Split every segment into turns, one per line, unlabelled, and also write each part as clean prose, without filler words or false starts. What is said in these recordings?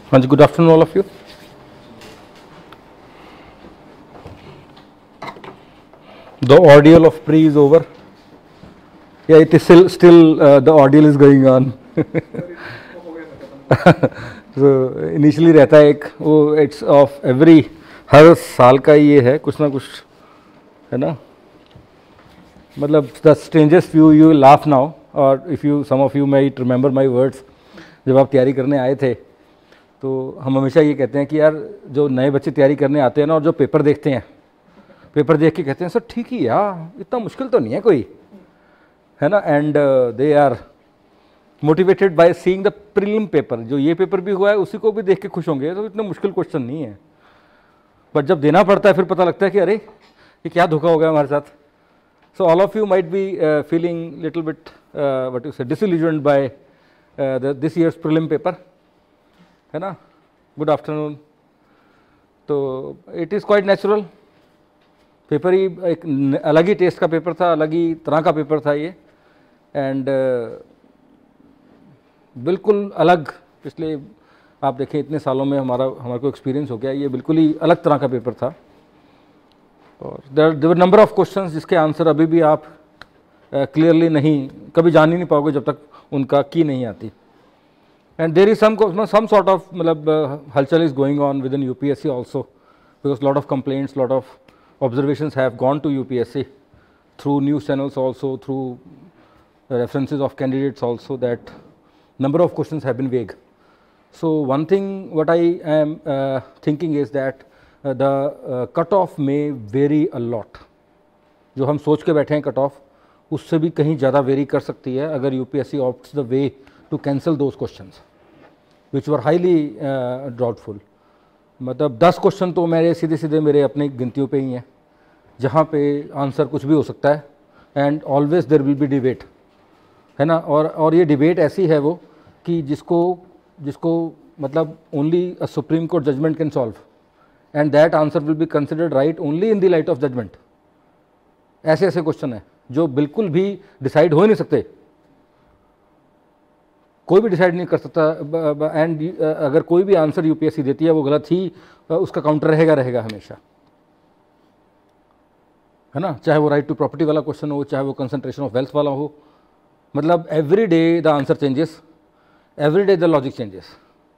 Hanji, good afternoon, all of you. The ordeal of pre is over. Yeah, it is still the ordeal is going on. So initially रहता है एक वो it's of every हर साल का ये है कुछ ना कुछ है ना, मतलब the strangest view you will laugh now or if you some of you might remember my words जब आप तैयारी करने आए थे तो हम हमेशा ये कहते हैं कि यार जो नए बच्चे तैयारी करने आते हैं ना और जो पेपर देखते हैं, पेपर देख के कहते हैं सर ठीक ही यार इतना मुश्किल तो नहीं है कोई, है ना, and they are motivated by seeing the prelim paper. जो ये पेपर भी हुआ है उसी को भी देख के खुश होंगे, तो इतना मुश्किल क्वेश्चन नहीं है. बट जब देना पड़ता है फिर पता लगता है कि अरे ये क्या धोखा हो गया हमारे साथ. So all of you might be feeling little bit what you say disillusioned by this year's prelim paper, है ना. Good afternoon. तो it is quite natural. Paper ही एक अलग ही टेस्ट का पेपर था, अलग ही तरह का पेपर था ये, एंड बिल्कुल अलग. पिछले आप देखें इतने सालों में हमारे को एक्सपीरियंस हो गया, ये बिल्कुल ही अलग तरह का पेपर था. और there were number of questions जिसके आंसर अभी भी आप क्लियरली नहीं कभी जान ही नहीं पाओगे जब तक उनका की नहीं आती. And there is some sort of मतलब हलचल is going on within UPSC also, because lot of complaints, lot of observations have gone to UPSC through news channels also, through references of candidates also, that number of questions have been vague. So one thing what I am thinking is that the cutoff may vary a lot. जो हम सोच के बैठे हैं cutoff उससे भी कहीं ज़्यादा vary कर सकती है अगर UPSC opts the way to cancel those questions which were highly doubtful. मतलब 10 क्वेश्चन तो मेरे सीधे सीधे मेरे अपनी गिनतियों पे ही हैं जहाँ पे आंसर कुछ भी हो सकता है, and always there will be debate, है ना. और ये डिबेट ऐसी है वो कि जिसको मतलब only a supreme court judgment can solve, and that answer will be considered right only in the light of judgment. ऐसे ऐसे क्वेश्चन हैं जो बिल्कुल भी डिसाइड हो ही नहीं सकते, कोई भी डिसाइड नहीं कर सकता. एंड अगर कोई भी आंसर यूपीएससी देती है वो गलत ही उसका काउंटर रहेगा हमेशा, है ना. चाहे वो राइट टू प्रॉपर्टी वाला क्वेश्चन हो, चाहे वो कंसंट्रेशन ऑफ वेल्थ वाला हो, मतलब every day the answer changes, every day the logic changes,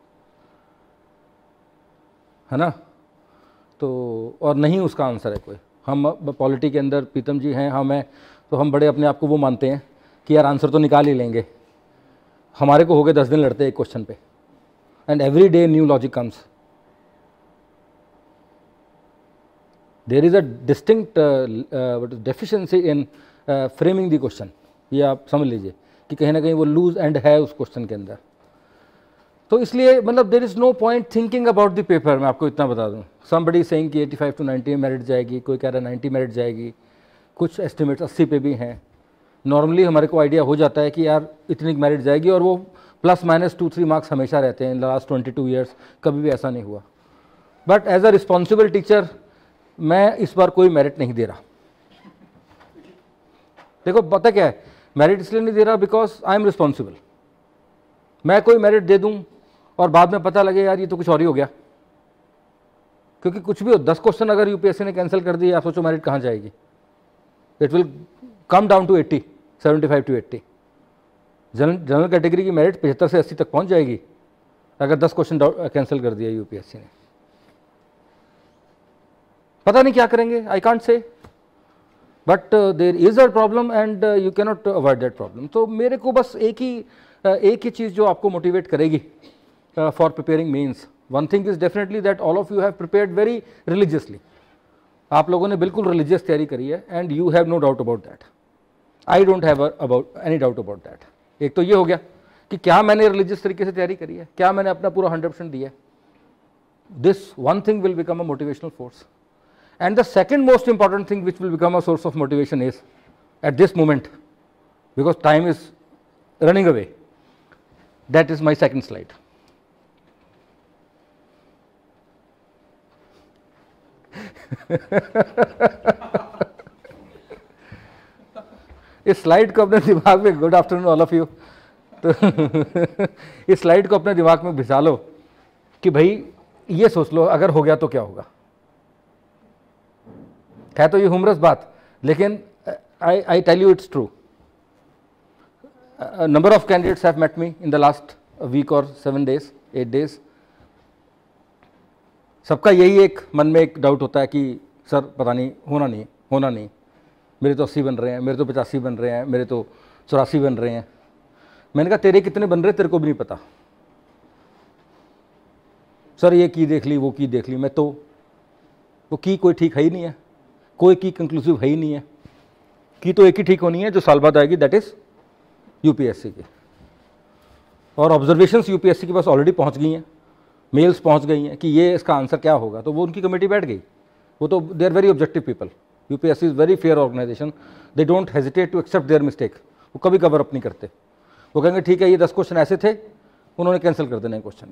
है ना. तो और नहीं उसका आंसर है कोई. हम पॉलिटी के अंदर प्रीतम जी हैं, हम हैं, तो हम बड़े अपने आप को वो मानते हैं कि यार आंसर तो निकाल ही लेंगे. हमारे को हो गए 10 दिन लड़ते एक क्वेश्चन पे, and every day new logic comes. There is a distinct deficiency in framing the question. ये आप समझ लीजिए कि कहीं ना कहीं वो लूज एंड है उस क्वेश्चन के अंदर. तो इसलिए मतलब there is no point thinking about the paper. मैं आपको इतना बता दूं, समबडी सेइंग कि 85 to 90 में मेरिट जाएगी, कोई कह रहा है 90 मेरिट जाएगी, कुछ एस्टिमेट्स 80 पे भी हैं. नॉर्मली हमारे को आइडिया हो जाता है कि यार इतनी मेरिट जाएगी, और वो ±2-3 मार्क्स हमेशा रहते हैं. इन लास्ट 22 ईयर्स कभी भी ऐसा नहीं हुआ. But as a responsible teacher मैं इस बार कोई मेरिट नहीं दे रहा. देखो पता क्या है, मेरिट इसलिए नहीं दे रहा बिकॉज आई एम रिस्पॉन्सिबल. मैं कोई मेरिट दे दूं और बाद में पता लगे यार ये तो कुछ और ही हो गया, क्योंकि कुछ भी हो 10 क्वेश्चन अगर यूपीएससी ने कैंसिल कर दिए, आप सोचो मेरिट कहाँ जाएगी. It will come down to 80, 75 to 80. General category की मेरिट 75 से 80 तक पहुंच जाएगी अगर 10 क्वेश्चन कैंसिल कर दिया यूपीएससी ने. पता नहीं क्या करेंगे, I can't say, but there is a problem and you can not avoid that problem. तो मेरे को बस एक ही चीज़ जो आपको मोटिवेट करेगी for preparing mains, one thing is definitely that all of you have prepared very religiously. आप लोगों ने बिल्कुल रिलीजियस तैयारी करी है, and you have no doubt about that. I don't have about any doubt about that. एक तो ये हो गया कि क्या मैंने रिलीजियस तरीके से तैयारी करी है, क्या मैंने अपना पूरा 100% दिया है. This one thing will become a motivational force. And the second most important thing which will become a source of motivation is at this moment, because time is running away, that is my second slide. इस slide को अपने दिमाग में, good afternoon all of you, तो इस slide को अपने दिमाग में भिजा लो कि भाई ये सोच लो अगर हो गया तो क्या होगा। है तो ये ह्यूमरस बात, लेकिन I tell you it's true. Number of candidates have met me in the last week और 7 days 8 days। सबका यही एक मन में एक डाउट होता है कि सर पता नहीं, होना नहीं, मेरे तो 80 बन रहे हैं, मेरे तो 85 बन रहे हैं, मेरे तो 84 बन रहे हैं। मैंने कहा तेरे कितने बन रहे तेरे को भी नहीं पता। सर ये की देख ली, वो की देख ली, मैं तो वो की कोई ठीक है ही नहीं है, कोई की कंक्लूसिव है ही नहीं है। की तो एक ही ठीक होनी है जो साल बाद आएगी, दैट इज यूपीएससी की। और ऑब्जर्वेशंस यूपीएससी के पास ऑलरेडी पहुंच गई हैं, मेल्स पहुंच गई हैं कि ये इसका आंसर क्या होगा, तो वो उनकी कमेटी बैठ गई। वो तो they are very objective people. UPSC is very fair organisation, they don't hesitate to accept their mistake. वो कभी कवर अप नहीं करते। वो कहेंगे ठीक है ये 10 क्वेश्चन ऐसे थे, उन्होंने कैंसिल कर देना है क्वेश्चन।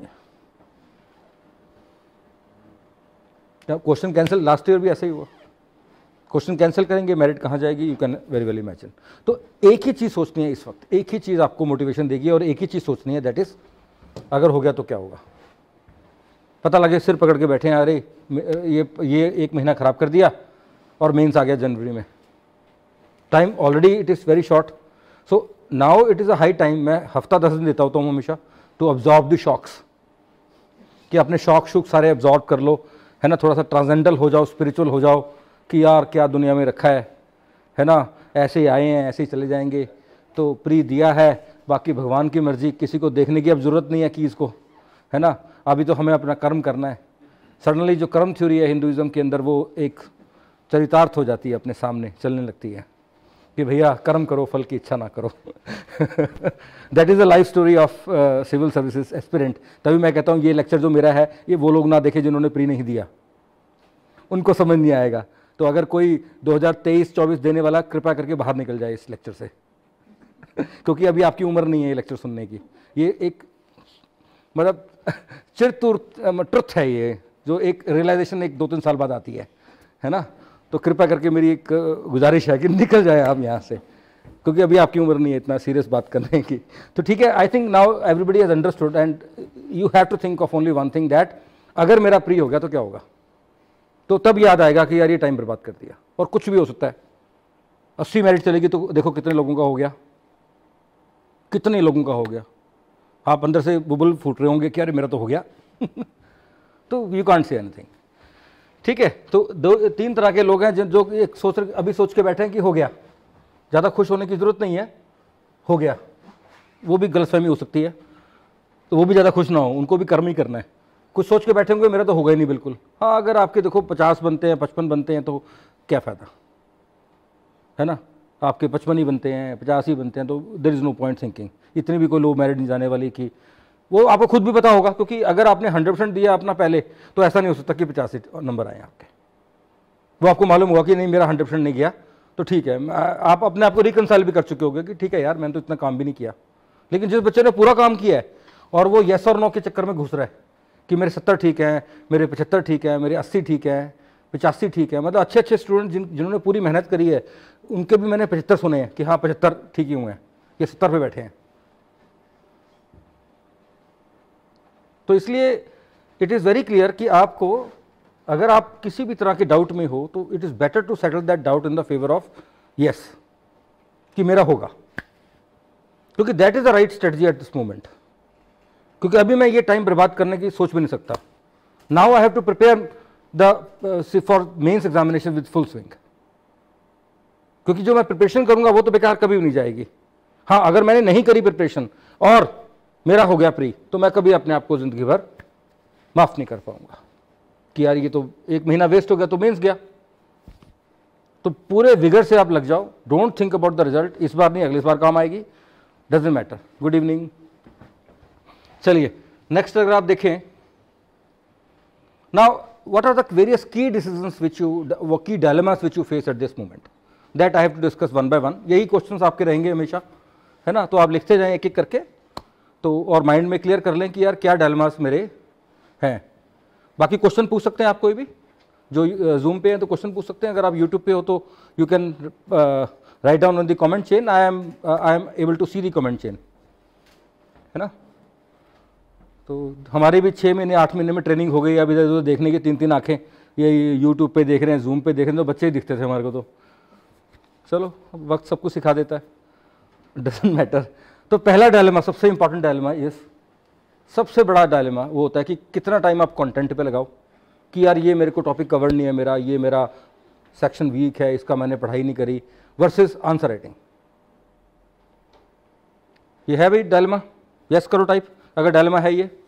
ये क्वेश्चन कैंसिल लास्ट ईयर भी ऐसे ही हुआ। क्वेश्चन कैंसिल करेंगे, मेरिट कहाँ जाएगी, you can very well imagine. तो एक ही चीज़ सोचनी है इस वक्त, एक ही चीज़ आपको मोटिवेशन देगी और एक ही चीज़ सोचनी है, दैट इज अगर हो गया तो क्या होगा। पता लगे सिर पकड़ के बैठे हैं, अरे ये 1 महीना ख़राब कर दिया और मेंस आ गया जनवरी में। Time already it is very short, so now it is a high time. मैं हफ्ता 10 दिन देता होता हूँ हमेशा टू ऑब्जॉर्व द शॉक्स, कि अपने शौक शुक सारे ऑब्जॉर्व कर लो, है ना। थोड़ा सा ट्रांसेंडल हो जाओ, स्पिरिचुअल हो जाओ कि यार क्या दुनिया में रखा है ना। ऐसे ही आए हैं, ऐसे ही चले जाएंगे, तो प्री दिया है, बाकी भगवान की मर्जी, किसी को देखने की अब ज़रूरत नहीं है कि इसको, है ना। अभी तो हमें अपना कर्म करना है। सडनली जो कर्म थ्योरी है हिंदुइज्म के अंदर, वो एक चरितार्थ हो जाती है, अपने सामने चलने लगती है कि भैया कर्म करो, फल की इच्छा ना करो। That is the life story of civil services aspirant. तभी मैं कहता हूँ ये लेक्चर जो मेरा है, ये वो लोग ना देखे जिन्होंने प्री नहीं दिया, उनको समझ नहीं आएगा। तो अगर कोई 2023-24 देने वाला, कृपया करके बाहर निकल जाए इस लेक्चर से। क्योंकि अभी आपकी उम्र नहीं है ये लेक्चर सुनने की। ये एक मतलब चिरतुर ट्रुथ है ये, जो एक रियलाइजेशन एक 2-3 साल बाद आती है ना। तो कृपया करके मेरी एक गुजारिश है कि निकल जाए आप यहाँ से, क्योंकि अभी आपकी उम्र नहीं है इतना सीरियस बात करने की। तो ठीक है, I think now everybody has understood and you have to think of only one thing, that अगर मेरा प्री हो गया तो क्या होगा। तो तब याद आएगा कि यार ये टाइम बर्बाद कर दिया। और कुछ भी हो सकता है, 80 मेरिट चलेगी तो देखो कितने लोगों का हो गया, कितने लोगों का हो गया। आप अंदर से बुबल फूट रहे होंगे कि यार मेरा तो हो गया। तो यू कांट से एनीथिंग। ठीक है, तो 2-3 तरह के लोग हैं जो एक अभी सोच के बैठे हैं कि हो गया। ज़्यादा खुश होने की ज़रूरत नहीं है, हो गया। वो भी गलतफहमी हो सकती है, तो वो भी ज़्यादा खुश ना हो, उनको भी कर्म ही करना है। कुछ सोच के बैठे होंगे मेरा तो होगा ही नहीं बिल्कुल। हाँ, अगर आपके देखो 50 बनते हैं, 55 बनते हैं, तो क्या फ़ायदा, है ना। आपके 55 ही बनते हैं, 50 ही बनते हैं, तो there is no point thinking. इतनी भी कोई लो मेरिट नहीं जाने वाली कि वो आपको खुद भी पता होगा, क्योंकि अगर आपने 100% दिया अपना पहले, तो ऐसा नहीं हो सकता कि 85 नंबर आए आपके। वो आपको मालूम होगा कि नहीं मेरा 100% नहीं गया, तो ठीक है। आप अपने आप को रिकंसाइल भी कर चुके होंगे कि ठीक है यार, मैंने तो इतना काम भी नहीं किया। लेकिन जिस बच्चे ने पूरा काम किया है और वो येस और नो के चक्कर में घुस रहा है कि मेरे 70 ठीक हैं, मेरे 75 ठीक है, मेरे 80 ठीक है, 85 ठीक है, मतलब अच्छे अच्छे स्टूडेंट जिन्होंने पूरी मेहनत करी है, उनके भी मैंने 75 सुने हैं कि हाँ 75 ठीक ही हुए हैं, ये 70 पे बैठे हैं। तो इसलिए इट इज़ वेरी क्लियर कि आपको, अगर आप किसी भी तरह के डाउट में हो, तो it is better to settle that doubt in the favour of yes, कि मेरा होगा, क्योंकि that is the right strategy at this moment. क्योंकि अभी मैं ये टाइम बर्बाद करने की सोच भी नहीं सकता। Now I have to prepare the for mains examination with full swing, क्योंकि जो मैं प्रिपरेशन करूंगा वो तो बेकार कभी भी नहीं जाएगी। हाँ, अगर मैंने नहीं करी प्रिपरेशन और मेरा हो गया प्री, तो मैं कभी अपने आप को जिंदगी भर माफ नहीं कर पाऊंगा कि यार ये तो 1 महीना वेस्ट हो गया, तो मेंस गया। तो पूरे विगर से आप लग जाओ, don't think about the result. इस बार नहीं, अगली बार काम आएगी, डजंट मैटर। Good evening. चलिए नेक्स्ट अगर आप देखें, now what are the various key decisions which you, key dilemmas which you face at this moment, that I have to discuss one by one. यही क्वेश्चंस आपके रहेंगे हमेशा, है ना। तो आप लिखते जाएं एक एक करके, तो और माइंड में क्लियर कर लें कि यार क्या डायलेमास मेरे हैं। बाकी क्वेश्चन पूछ सकते हैं आप, कोई भी जो जूम पे है तो क्वेश्चन पूछ सकते हैं। अगर आप यूट्यूब पे हो तो you can write down on the comment chain. I am able to see the comment chain, है ना। तो हमारी भी 6 महीने 8 महीने में ट्रेनिंग हो गई। अब इधर उधर देखने की 3-3 आँखें, ये यूट्यूब पे देख रहे हैं, जूम पे देख रहे हैं, तो बच्चे ही दिखते थे हमारे को। तो चलो वक्त सब कुछ सिखा देता है, डजंट मैटर। तो पहला डायलेमा, सबसे इंपॉर्टेंट डायलेमा, ये सबसे बड़ा डायलेमा वो होता है कि कितना टाइम आप कंटेंट पे लगाओ, कि यार ये मेरे को टॉपिक कवर नहीं है, मेरा ये मेरा सेक्शन वीक है, इसका मैंने पढ़ाई नहीं करी, वर्सेस आंसर राइटिंग। ये है भाई डायलेमा? यस करो टाइप अगर डायलेमा है। ये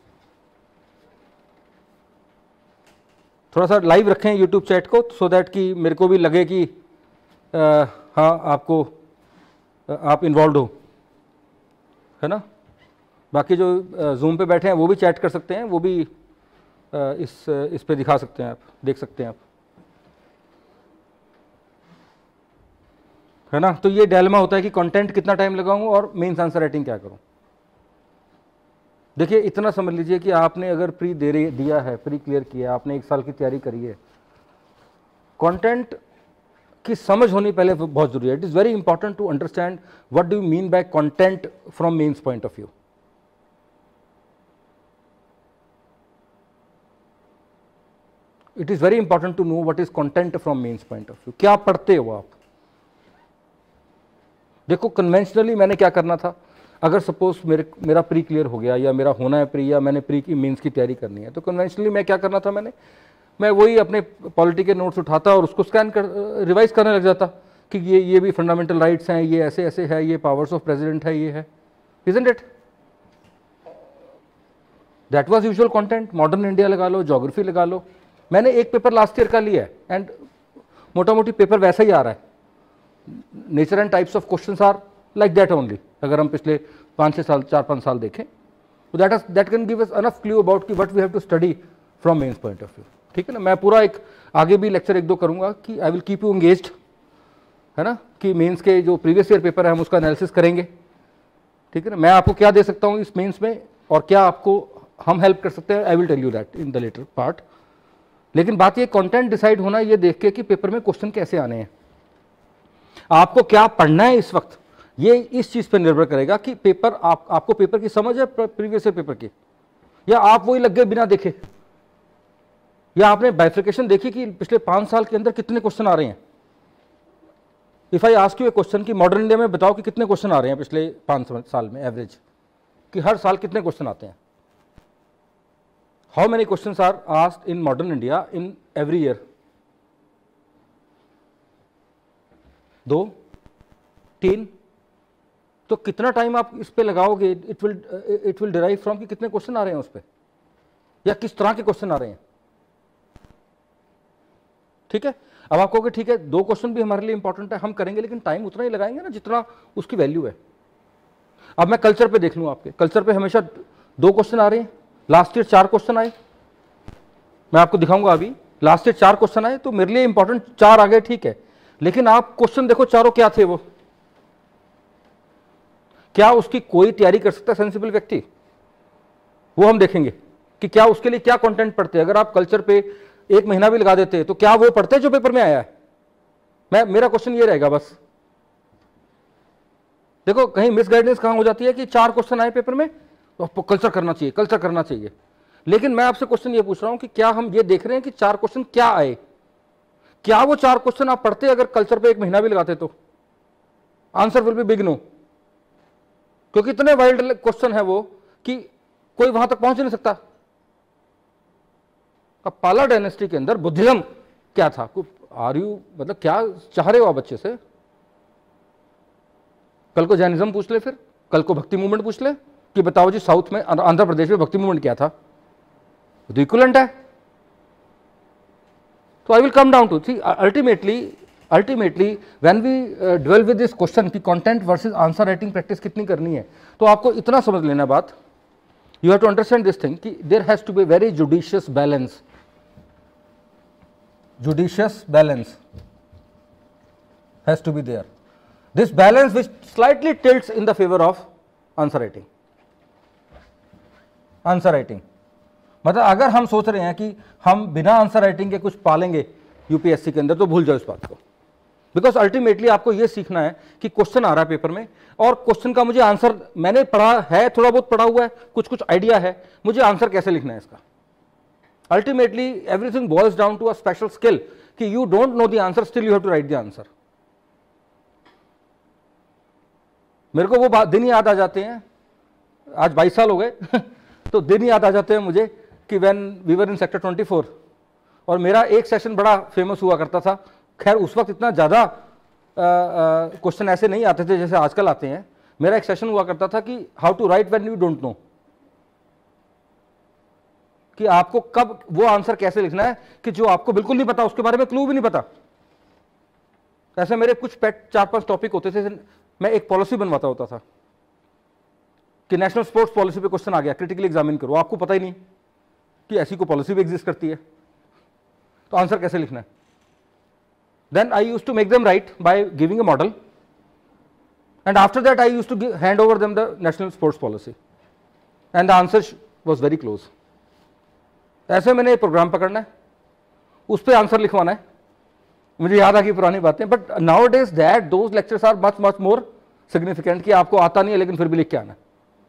थोड़ा सा लाइव रखें यूट्यूब चैट को, सो दैट कि मेरे को भी लगे कि हाँ आपको आप इन्वॉल्व हो, है ना। बाकी जो जूम पे बैठे हैं वो भी चैट कर सकते हैं, वो भी इस पे दिखा सकते हैं, आप देख सकते हैं आप, है ना। तो ये डायलेमा होता है कि कंटेंट कितना टाइम लगाऊं और मेंस आंसर राइटिंग क्या करूं। देखिए इतना समझ लीजिए कि आपने अगर प्री दिया है, प्री क्लियर किया, आपने 1 साल की तैयारी करी है, कंटेंट की समझ होनी पहले बहुत जरूरी है। It is very important to understand what do you mean by content from mains point of view. It is very important to know what is content from mains point of view. क्या पढ़ते हो आप? देखो conventionally मैंने क्या करना था, अगर सपोज मेरा प्री क्लियर हो गया, या मेरा होना है प्री, या मैंने प्री की मेंस की तैयारी करनी है, तो कन्वेंशनली मैं क्या करना था, मैं वही अपने पॉलिटी के नोट्स उठाता और उसको स्कैन कर रिवाइज करने लग जाता कि ये भी फंडामेंटल राइट्स हैं, ये ऐसे ऐसे है, ये पावर्स ऑफ प्रेसिडेंट है, ये है, isn't it? That was usual content. Modern India लगा लो, ज्योग्राफी लगा लो। मैंने एक पेपर लास्ट ईयर का लिया है एंड मोटा मोटी पेपर वैसा ही आ रहा है। Nature and types of questions are like that only. अगर हम पिछले 5-6 साल, 4-5 साल देखें, तो that can give us enough clue about कि what we have to study from mains point of view. ठीक है ना। मैं पूरा एक आगे भी लेक्चर 1-2 करूंगा कि I will keep you engaged, है ना, कि मेंस के जो प्रीवियस ईयर पेपर है हम उसका एनालिसिस करेंगे। ठीक है ना। मैं आपको क्या दे सकता हूँ इस मेंस में और क्या आपको हम हेल्प कर सकते हैं, I will tell you that in the latter part. लेकिन बात ये कंटेंट डिसाइड होना ये देख के कि पेपर में क्वेश्चन कैसे आने हैं, आपको क्या पढ़ना है इस वक्त, ये इस चीज पर निर्भर करेगा कि पेपर आपको पेपर की समझ है प्रीवियस ईयर पेपर की, या आप वही लग गए बिना देखे, या आपने बाइफिकेशन देखी कि पिछले 5 साल के अंदर कितने क्वेश्चन आ रहे हैं। If I ask you a question कि मॉडर्न इंडिया में बताओ कि कितने क्वेश्चन आ रहे हैं पिछले 5 साल में एवरेज, कि हर साल कितने क्वेश्चन आते हैं, how many questions are asked in modern India in every year? 2, 3। तो कितना टाइम आप इस पे लगाओगे, इट विल डिराइव फ्रॉम कि कितने क्वेश्चन आ रहे हैं उस पे, या किस तरह के क्वेश्चन आ रहे हैं। ठीक है। अब आप कहोगे ठीक है 2 क्वेश्चन भी हमारे लिए इंपॉर्टेंट है, हम करेंगे, लेकिन टाइम उतना ही लगाएंगे ना जितना उसकी वैल्यू है। अब मैं कल्चर पे देख लूँ, आपके कल्चर पे हमेशा 2 क्वेश्चन आ रहे हैं, लास्ट ईयर 4 क्वेश्चन आए, मैं आपको दिखाऊंगा अभी। लास्ट ईयर 4 क्वेश्चन आए तो मेरे लिए इंपॉर्टेंट 4 आ गए, ठीक है, लेकिन आप क्वेश्चन देखो चारों क्या थे, वो क्या उसकी कोई तैयारी कर सकता है सेंसिबल व्यक्ति, वो हम देखेंगे कि क्या उसके लिए क्या कंटेंट पढ़ते हैं। अगर आप कल्चर पे 1 महीना भी लगा देते तो क्या वो पढ़ते जो पेपर में आया है। मेरा क्वेश्चन ये रहेगा बस। देखो कहीं मिस गाइडेंस कहां हो जाती है कि 4 क्वेश्चन आए पेपर में तो कल्चर करना चाहिए, कल्चर करना चाहिए, लेकिन मैं आपसे क्वेश्चन ये पूछ रहा हूं कि क्या हम ये देख रहे हैं कि 4 क्वेश्चन क्या आए, क्या वो 4 क्वेश्चन आप पढ़ते अगर कल्चर पे 1 महीना भी लगाते तो? Answer will be big no, क्योंकि इतने वाइल्ड क्वेश्चन है वो कि कोई वहां तक पहुंच नहीं सकता। अब पाला डायनेस्टी के अंदर बुद्धिज्म क्या था, मतलब क्या चाह रहे हो आप बच्चे से? कल को जैनिज्म पूछ ले, फिर कल को भक्ति मूवमेंट पूछ ले कि बताओ जी साउथ में, आंध्र प्रदेश में भक्ति मूवमेंट क्या था, तो इक्विवेलेंट है। तो I will come down to see ultimately when we dwell with this question कि content versus answer writing practice कितनी करनी है, तो आपको इतना समझ लेना बात, you have to understand this thing कि there has to be very judicious balance has to be there. This balance which slightly tilts in the favor of answer writing. मतलब अगर हम सोच रहे हैं कि हम बिना आंसर राइटिंग के कुछ पालेंगे यूपीएससी के अंदर, तो भूल जाओ इस बात को, बिकॉज अल्टीमेटली आपको यह सीखना है कि क्वेश्चन आ रहा है पेपर में और क्वेश्चन का मुझे आंसर, मैंने पढ़ा है, थोड़ा बहुत पढ़ा हुआ है, कुछ कुछ आइडिया है, मुझे आंसर कैसे लिखना है इसका। Ultimately everything boils down to a special skill कि you don't know the answer, still you have to write the answer. मेरे को वो दिन याद आ जाते हैं, आज 22 साल हो गए तो दिन याद आ जाते हैं मुझे कि when we were in sector 24 और मेरा एक सेशन बड़ा फेमस हुआ करता था। खैर उस वक्त इतना ज़्यादा क्वेश्चन ऐसे नहीं आते थे जैसे आजकल आते हैं। मेरा एक सेशन हुआ करता था कि how to write when you don't know, कि आपको कब वो आंसर कैसे लिखना है कि जो आपको बिल्कुल नहीं पता, उसके बारे में क्लू भी नहीं पता। ऐसे मेरे कुछ पेट 4-5 टॉपिक होते थे। मैं एक पॉलिसी बनवाता होता था कि नेशनल स्पोर्ट्स पॉलिसी पे क्वेश्चन आ गया, क्रिटिकली एग्जामिन करो, आपको पता ही नहीं कि ऐसी कोई पॉलिसी भी एग्जिस्ट करती है, तो आंसर कैसे लिखना है। Then I used to make them write by giving a model and after that I used to hand over them the national sports policy and the answer was very close. ऐसे मैंने programme पकड़ना है, उस पर answer लिखवाना है। मुझे याद आ गई पुरानी बातें, but nowadays that those lectures are much much more significant कि आपको आता नहीं है लेकिन फिर भी लिख के आना।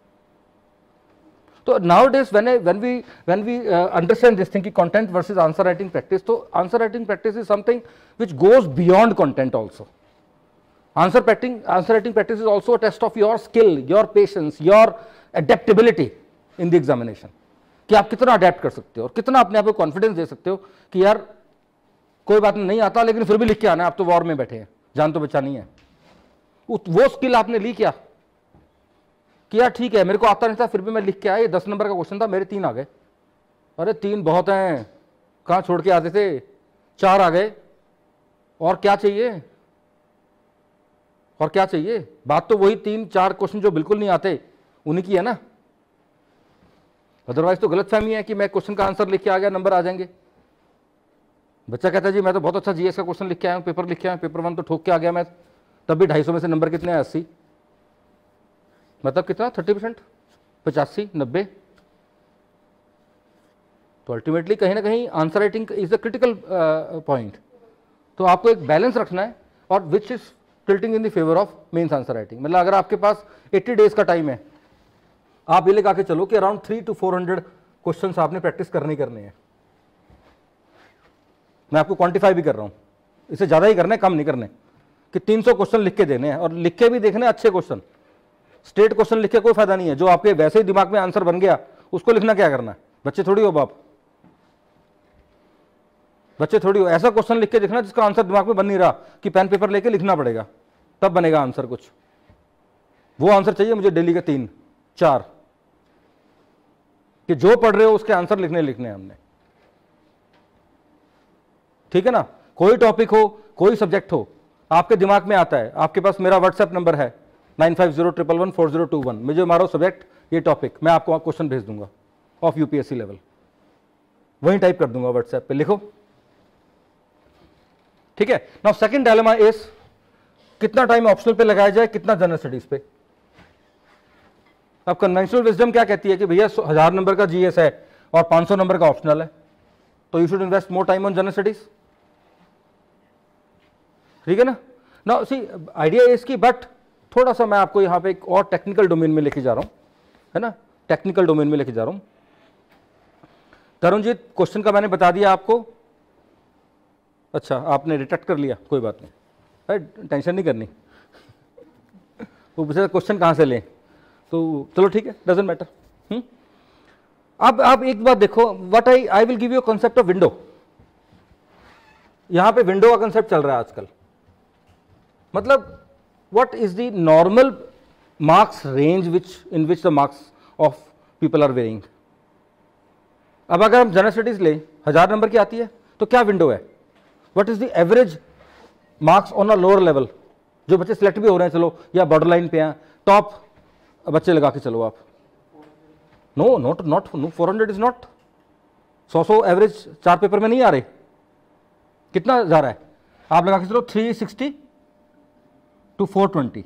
तो nowadays when we understand this thing कि content versus answer writing practice, तो answer writing practice is something which goes beyond content also. Answer writing practice is also a test of your skill, your patience, your adaptability in the examination, कि आप कितना adapt कर सकते हो और कितना अपने आप को कॉन्फिडेंस दे सकते हो कि यार कोई बात नहीं आता लेकिन फिर भी लिख के आना है, आप तो वॉर में बैठे हैं, जान तो बचा नहीं है। वो स्किल आपने ली क्या कि यार ठीक है मेरे को आता नहीं था फिर भी मैं लिख के आया, 10 नंबर का क्वेश्चन था, मेरे 3 आ गए। अरे 3 बहुत हैं, कहाँ छोड़ के आते थे, 4 आ गए, और क्या चाहिए, और क्या चाहिए। बात तो वही 3-4 क्वेश्चन जो बिल्कुल नहीं आते उन्हीं की है ना। अदरवाइज तो गलतफहमी है कि मैं क्वेश्चन का आंसर लिख के आ गया, नंबर आ जाएंगे। बच्चा कहता है जी मैं तो बहुत अच्छा जीएस का क्वेश्चन लिख के आया हूँ, पेपर लिख के आया, पेपर 1 तो ठोक के आ गया मैं, तब भी 250 में से नंबर कितने हैं, 80, मतलब कितना 30%, 85, 90। तो अल्टीमेटली कहीं ना कहीं answer writing is the critical point. तो आपको एक बैलेंस रखना है और which is tilting in the favour of mains answer writing. मतलब अगर आपके पास 80 डेज का टाइम है, आप ये लगा के चलो कि अराउंड 300 to 400 क्वेश्चंस आपने प्रैक्टिस करने हैं। मैं आपको क्वांटिफाई भी कर रहा हूं, इसे ज्यादा ही करना है, कम नहीं करने, कि 300 क्वेश्चन लिख के देने हैं और लिख के भी देखने अच्छे क्वेश्चन। स्टेट क्वेश्चन लिख के कोई फायदा नहीं है, जो आपके वैसे ही दिमाग में आंसर बन गया उसको लिखना क्या करना है। बच्चे थोड़ी हो बाप, बच्चे थोड़ी हो। ऐसा क्वेश्चन लिख के देखना जिसका आंसर दिमाग में बन नहीं रहा, कि पेन पेपर लेके लिखना पड़ेगा तब बनेगा आंसर कुछ। वो आंसर चाहिए मुझे डेली के 3-4, कि जो पढ़ रहे हो उसके आंसर लिखने हैं हमने, ठीक है ना। कोई टॉपिक हो, कोई सब्जेक्ट हो, आपके दिमाग में आता है, आपके पास मेरा व्हाट्सएप नंबर है 9501114021, मुझे मारो सब्जेक्ट ये टॉपिक, मैं आपको क्वेश्चन भेज दूंगा ऑफ यूपीएससी लेवल, वहीं टाइप कर दूंगा व्हाट्सएप पे, लिखो, ठीक है। नाउ सेकंड डायलेमा इज कितना टाइम ऑप्शनल पे लगाया जाए, कितना जनरल स्टडीज पे। अब कन्वेंशनल विजडम क्या कहती है कि भैया 1000 नंबर का जीएस है और 500 नंबर का ऑप्शनल है, तो you should invest more time on general studies, ठीक है ना। नाउ सी आइडिया इज की, बट थोड़ा सा मैं आपको यहां पे एक और टेक्निकल डोमेन में लेके जा रहा हूं, है ना, टेक्निकल डोमेन में लेके जा रहा हूं। तरुणजीत क्वेश्चन का मैंने बता दिया आपको, अच्छा आपने डिटेक्ट कर लिया, कोई बात नहीं, टेंशन नहीं करनी। वो पूछे क्वेश्चन कहां से लें, तो चलो ठीक है, डजंट मैटर। अब आप एक बात देखो, what I will give you concept of window. यहां पे विंडो का कंसेप्ट चल रहा है आजकल, मतलब what is the normal marks range in which the marks of people are varying। अब अगर हम जनरल स्टडीज ले 1000 नंबर की आती है तो क्या विंडो है, what is the average marks on a lower level, जो बच्चे सिलेक्ट भी हो रहे हैं चलो या बॉर्डर लाइन पे हैं, टॉप बच्चे लगा के चलो आप, no not 400 is not, 100 average 4 paper में नहीं आ रहे, कितना जा रहा है आप लगा के चलो 360 to 420।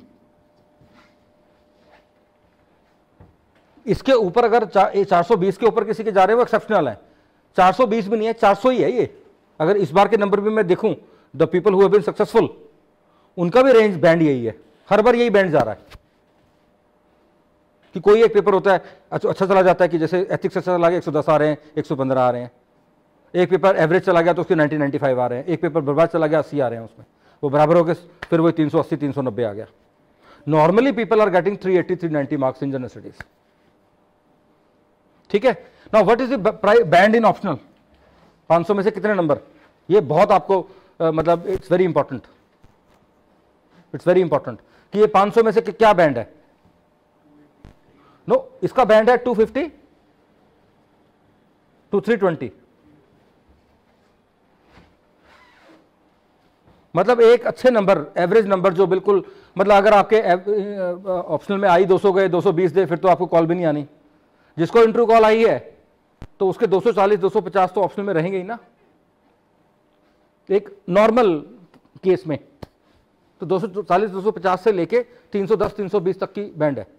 इसके ऊपर अगर 420 के ऊपर किसी के जा रहे हैं वो एक्सेप्शनल है, 420 भी नहीं है, 400 ही है ये। अगर इस बार के नंबर भी मैं देखूं, the people who have been successful उनका भी रेंज बैंड यही है, हर बार यही बैंड जा रहा है कि कोई एक पेपर होता है अच्छा चला जाता है कि जैसे एथिक्स अच्छा चला गया 110 आ रहे हैं, 115 आ रहे हैं, एक पेपर एवरेज चला गया तो उसके 90-95 आ रहे हैं, एक पेपर बर्बाद चला गया 80 आ रहे हैं, उसमें वो बराबर हो गए, फिर वही 380-390 आ गया। Normally people are getting 380-390 marks in general studies. ठीक है, now what is the band in optional? 500 में से कितने नंबर? ये बहुत आपको मतलब it's very important, it's very important कि ये 500 में से क्या बैंड है। नो इसका बैंड है 250 to 320, मतलब एक अच्छे नंबर, एवरेज नंबर जो बिल्कुल, मतलब अगर आपके ऑप्शनल में आई 200 गए, 220 दे, फिर तो आपको कॉल भी नहीं आनी। जिसको इंटरव्यू कॉल आई है तो उसके 240-250 तो ऑप्शनल में रहेंगे ही ना, एक नॉर्मल केस में तो 240-250 से लेके 310-320 तक की बैंड है।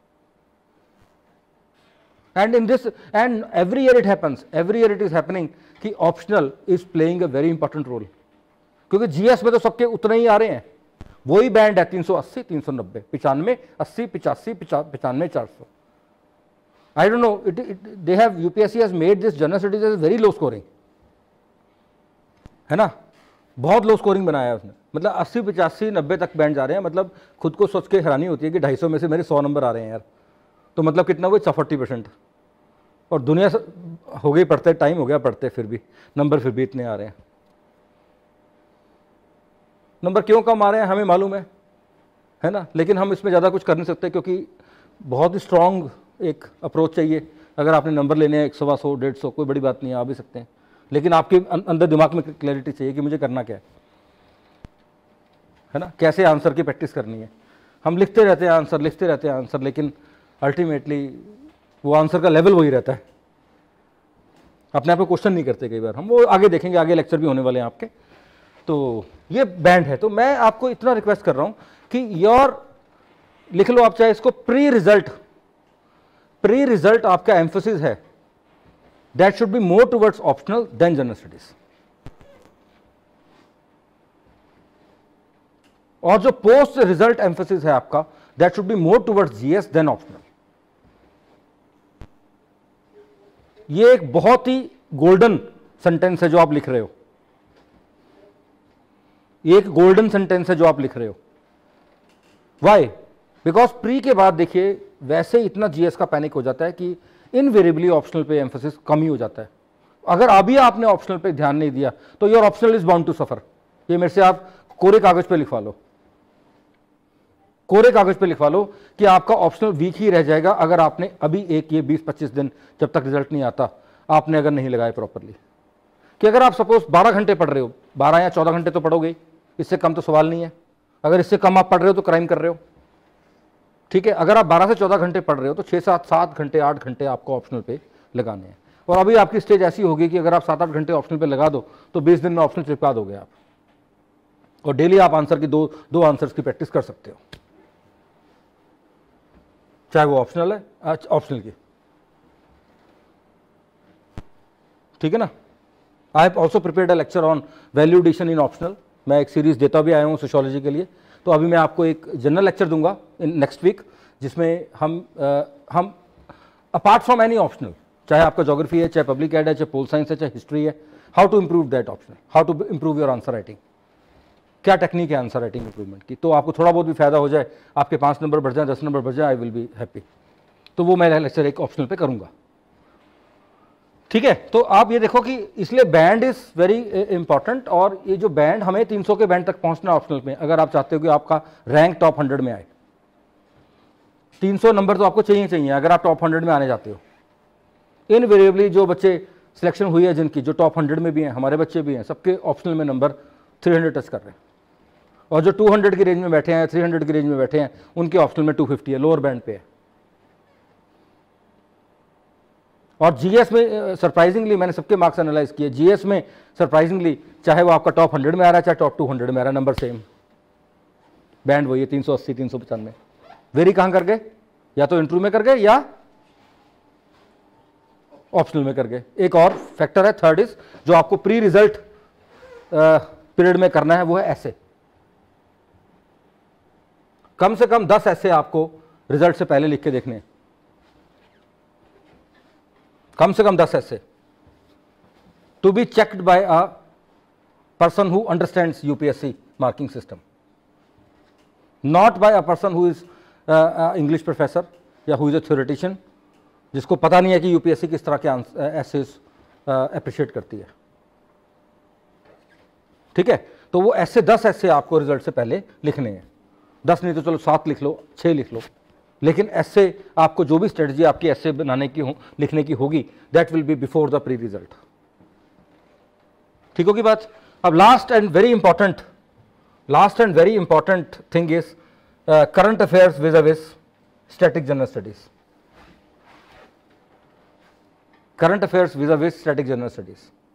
And in this and every year it happens, every year it is happening कि optional is playing a very important role, क्योंकि जीएस में तो सबके उतने ही आ रहे हैं, वही बैंड है 380, 390, 95, 80, 85, 95, 400। I don't know, they have, UPSC has made this general studies as very low scoring, है ना, बहुत लो स्कोरिंग बनाया है उसने, मतलब 80, 85, 90 तक बैंड जा रहे हैं। मतलब खुद को सोच के हैरानी होती है कि 250 में से मेरे 100 नंबर आ रहे हैं यार, तो मतलब कितना हुआ, 40%। और दुनिया हो गई पढ़ते, टाइम हो गया पढ़ते, फिर भी नंबर फिर भी इतने आ रहे हैं। नंबर क्यों कम आ रहे हैं हमें मालूम है ना, लेकिन हम इसमें ज़्यादा कुछ कर नहीं सकते, क्योंकि बहुत ही स्ट्रॉन्ग एक अप्रोच चाहिए। अगर आपने नंबर लेने हैं 100, 100, 150, कोई बड़ी बात नहीं है, आ भी सकते हैं, लेकिन आपके अंदर दिमाग में क्लैरिटी चाहिए कि मुझे करना क्या है ना, कैसे आंसर की प्रैक्टिस करनी है। हम लिखते रहते हैं आंसर, लिखते रहते हैं आंसर, लेकिन अल्टीमेटली वो आंसर का लेवल वही रहता है, अपने आप को क्वेश्चन नहीं करते कई बार हम। वो आगे देखेंगे, आगे लेक्चर भी होने वाले हैं आपके। तो ये बैंड है, तो मैं आपको इतना रिक्वेस्ट कर रहा हूं कि योर, लिख लो आप चाहे इसको, प्री रिजल्ट आपका एम्फोसिस है, that should be more towards optional than general studies. और जो पोस्ट रिजल्ट एम्फोसिस है आपका, that should be more towards GS than optional. ये एक बहुत ही गोल्डन सेंटेंस है जो आप लिख रहे हो, ये एक गोल्डन सेंटेंस है जो आप लिख रहे हो। वाई? बिकॉज प्री के बाद देखिए वैसे इतना जीएस का पैनिक हो जाता है कि इनवेरिएबली ऑप्शनल पे एम्फोसिस कम ही हो जाता है। अगर अभी आपने ऑप्शनल पे ध्यान नहीं दिया तो your optional is bound to suffer. ये मेरे से आप कोरे कागज पे लिखवा लो, कोरे कागज पे लिखवा लो कि आपका ऑप्शनल वीक ही रह जाएगा अगर आपने अभी एक ये 20-25 दिन जब तक रिजल्ट नहीं आता आपने अगर नहीं लगाए प्रॉपरली। कि अगर आप सपोज 12 घंटे पढ़ रहे हो, 12 या 14 घंटे तो पढ़ोगे, इससे कम तो सवाल नहीं है। अगर इससे कम आप पढ़ रहे हो तो क्राइम कर रहे हो, ठीक है। अगर आप 12 से 14 घंटे पढ़ रहे हो तो 6-7 घंटे 8 घंटे आपको ऑप्शनल पे लगाने हैं। और अभी आपकी स्टेज ऐसी होगी कि अगर आप 7-8 घंटे ऑप्शनल पे लगा दो तो 20 दिन में ऑप्शनल चिपका दोगे आप, और डेली आप आंसर की दो आंसर्स की प्रैक्टिस कर सकते हो, चाहे वो ऑप्शनल है ऑप्शनल की, ठीक है ना। I have also prepared a lecture on value addition in optional. मैं एक सीरीज देता भी आया हूँ सोशियोलॉजी के लिए, तो अभी मैं आपको एक जनरल लेक्चर दूंगा इन नेक्स्ट वीक, जिसमें हम अपार्ट फ्रॉम एनी ऑप्शनल, चाहे आपका ज्योग्राफी है, चाहे पब्लिक एड है, चाहे पोल साइंस है, चाहे हिस्ट्री है, how to improve that optional, how to improve your answer writing, क्या टेक्निक है आंसर राइटिंग इंप्रूवमेंट की, तो आपको थोड़ा बहुत भी फायदा हो जाए, आपके 5 नंबर बढ़ जाए, 10 नंबर बढ़ जाए, आई विल बी हैप्पी। तो वो मैं लेक्चर एक ऑप्शनल पे करूंगा, ठीक है। तो आप ये देखो कि इसलिए बैंड इज वेरी इंपॉर्टेंट, और ये जो बैंड, हमें 300 के बैंड तक पहुंचना ऑप्शनल में, अगर आप चाहते हो कि आपका रैंक टॉप 100 में आए। 300 नंबर तो आपको चाहिए अगर आप टॉप 100 में आने जाते हो। इनवेरिएबली जो बच्चे सिलेक्शन हुई है जिनकी, जो टॉप 100 में भी हैं, हमारे बच्चे भी हैं, सबके ऑप्शनल में नंबर 300 टच कर रहे हैं, और जो 200 की रेंज में बैठे हैं, 300 की रेंज में बैठे हैं, उनके ऑप्शनल में 250 है, लोअर बैंड पे है। और जीएस में सरप्राइजिंगली मैंने सबके मार्क्स एनालाइज किए, जीएस में सरप्राइजिंगली चाहे वो आपका टॉप 100 में आ रहा है, चाहे टॉप 200 में आ रहा है, नंबर सेम, बैंड वही है 380, 395। वेरी कहां कर गए? या तो इंटरव्यू में कर गए या ऑप्शनल में कर गए। एक और फैक्टर है, थर्ड इज, जो आपको प्री रिजल्ट पीरियड में करना है, वो है ऐसे। कम से कम 10 ऐसे आपको रिजल्ट से पहले लिख के देखने हैं, कम से कम 10 ऐसे, to be checked by a person who understands UPSC marking system, not by a person who is English professor या हु इज अ थ्योरेटिशियन, जिसको पता नहीं है कि यूपीएससी किस तरह के एसेस अप्रिशिएट करती है। ठीक है, तो वो ऐसे 10 ऐसे आपको रिजल्ट से पहले लिखने हैं, 10 नहीं तो चलो 7 लिख लो, 6 लिख लो, लेकिन ऐसे आपको जो भी स्ट्रेटजी आपकी ऐसे बनाने की हो, लिखने की होगी, that will be before the pre result. ठीक होगी बात। अब last and very important thing is current affairs vis-a-vis static general studies, current affairs vis-a-vis static general studies.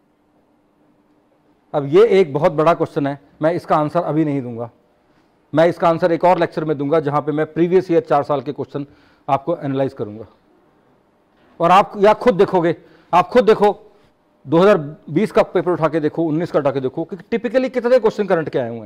अब ये एक बहुत बड़ा क्वेश्चन है, मैं इसका आंसर अभी नहीं दूंगा, मैं इसका आंसर एक और लेक्चर में दूंगा जहां पे मैं प्रीवियस ईयर 4 साल के क्वेश्चन आपको एनालाइज करूंगा, और आप या खुद देखोगे, आप खुद देखो 2020 का पेपर उठा के देखो, 19 का उठा के देखो कि टिपिकली कितने क्वेश्चन करंट के आए हुए हैं।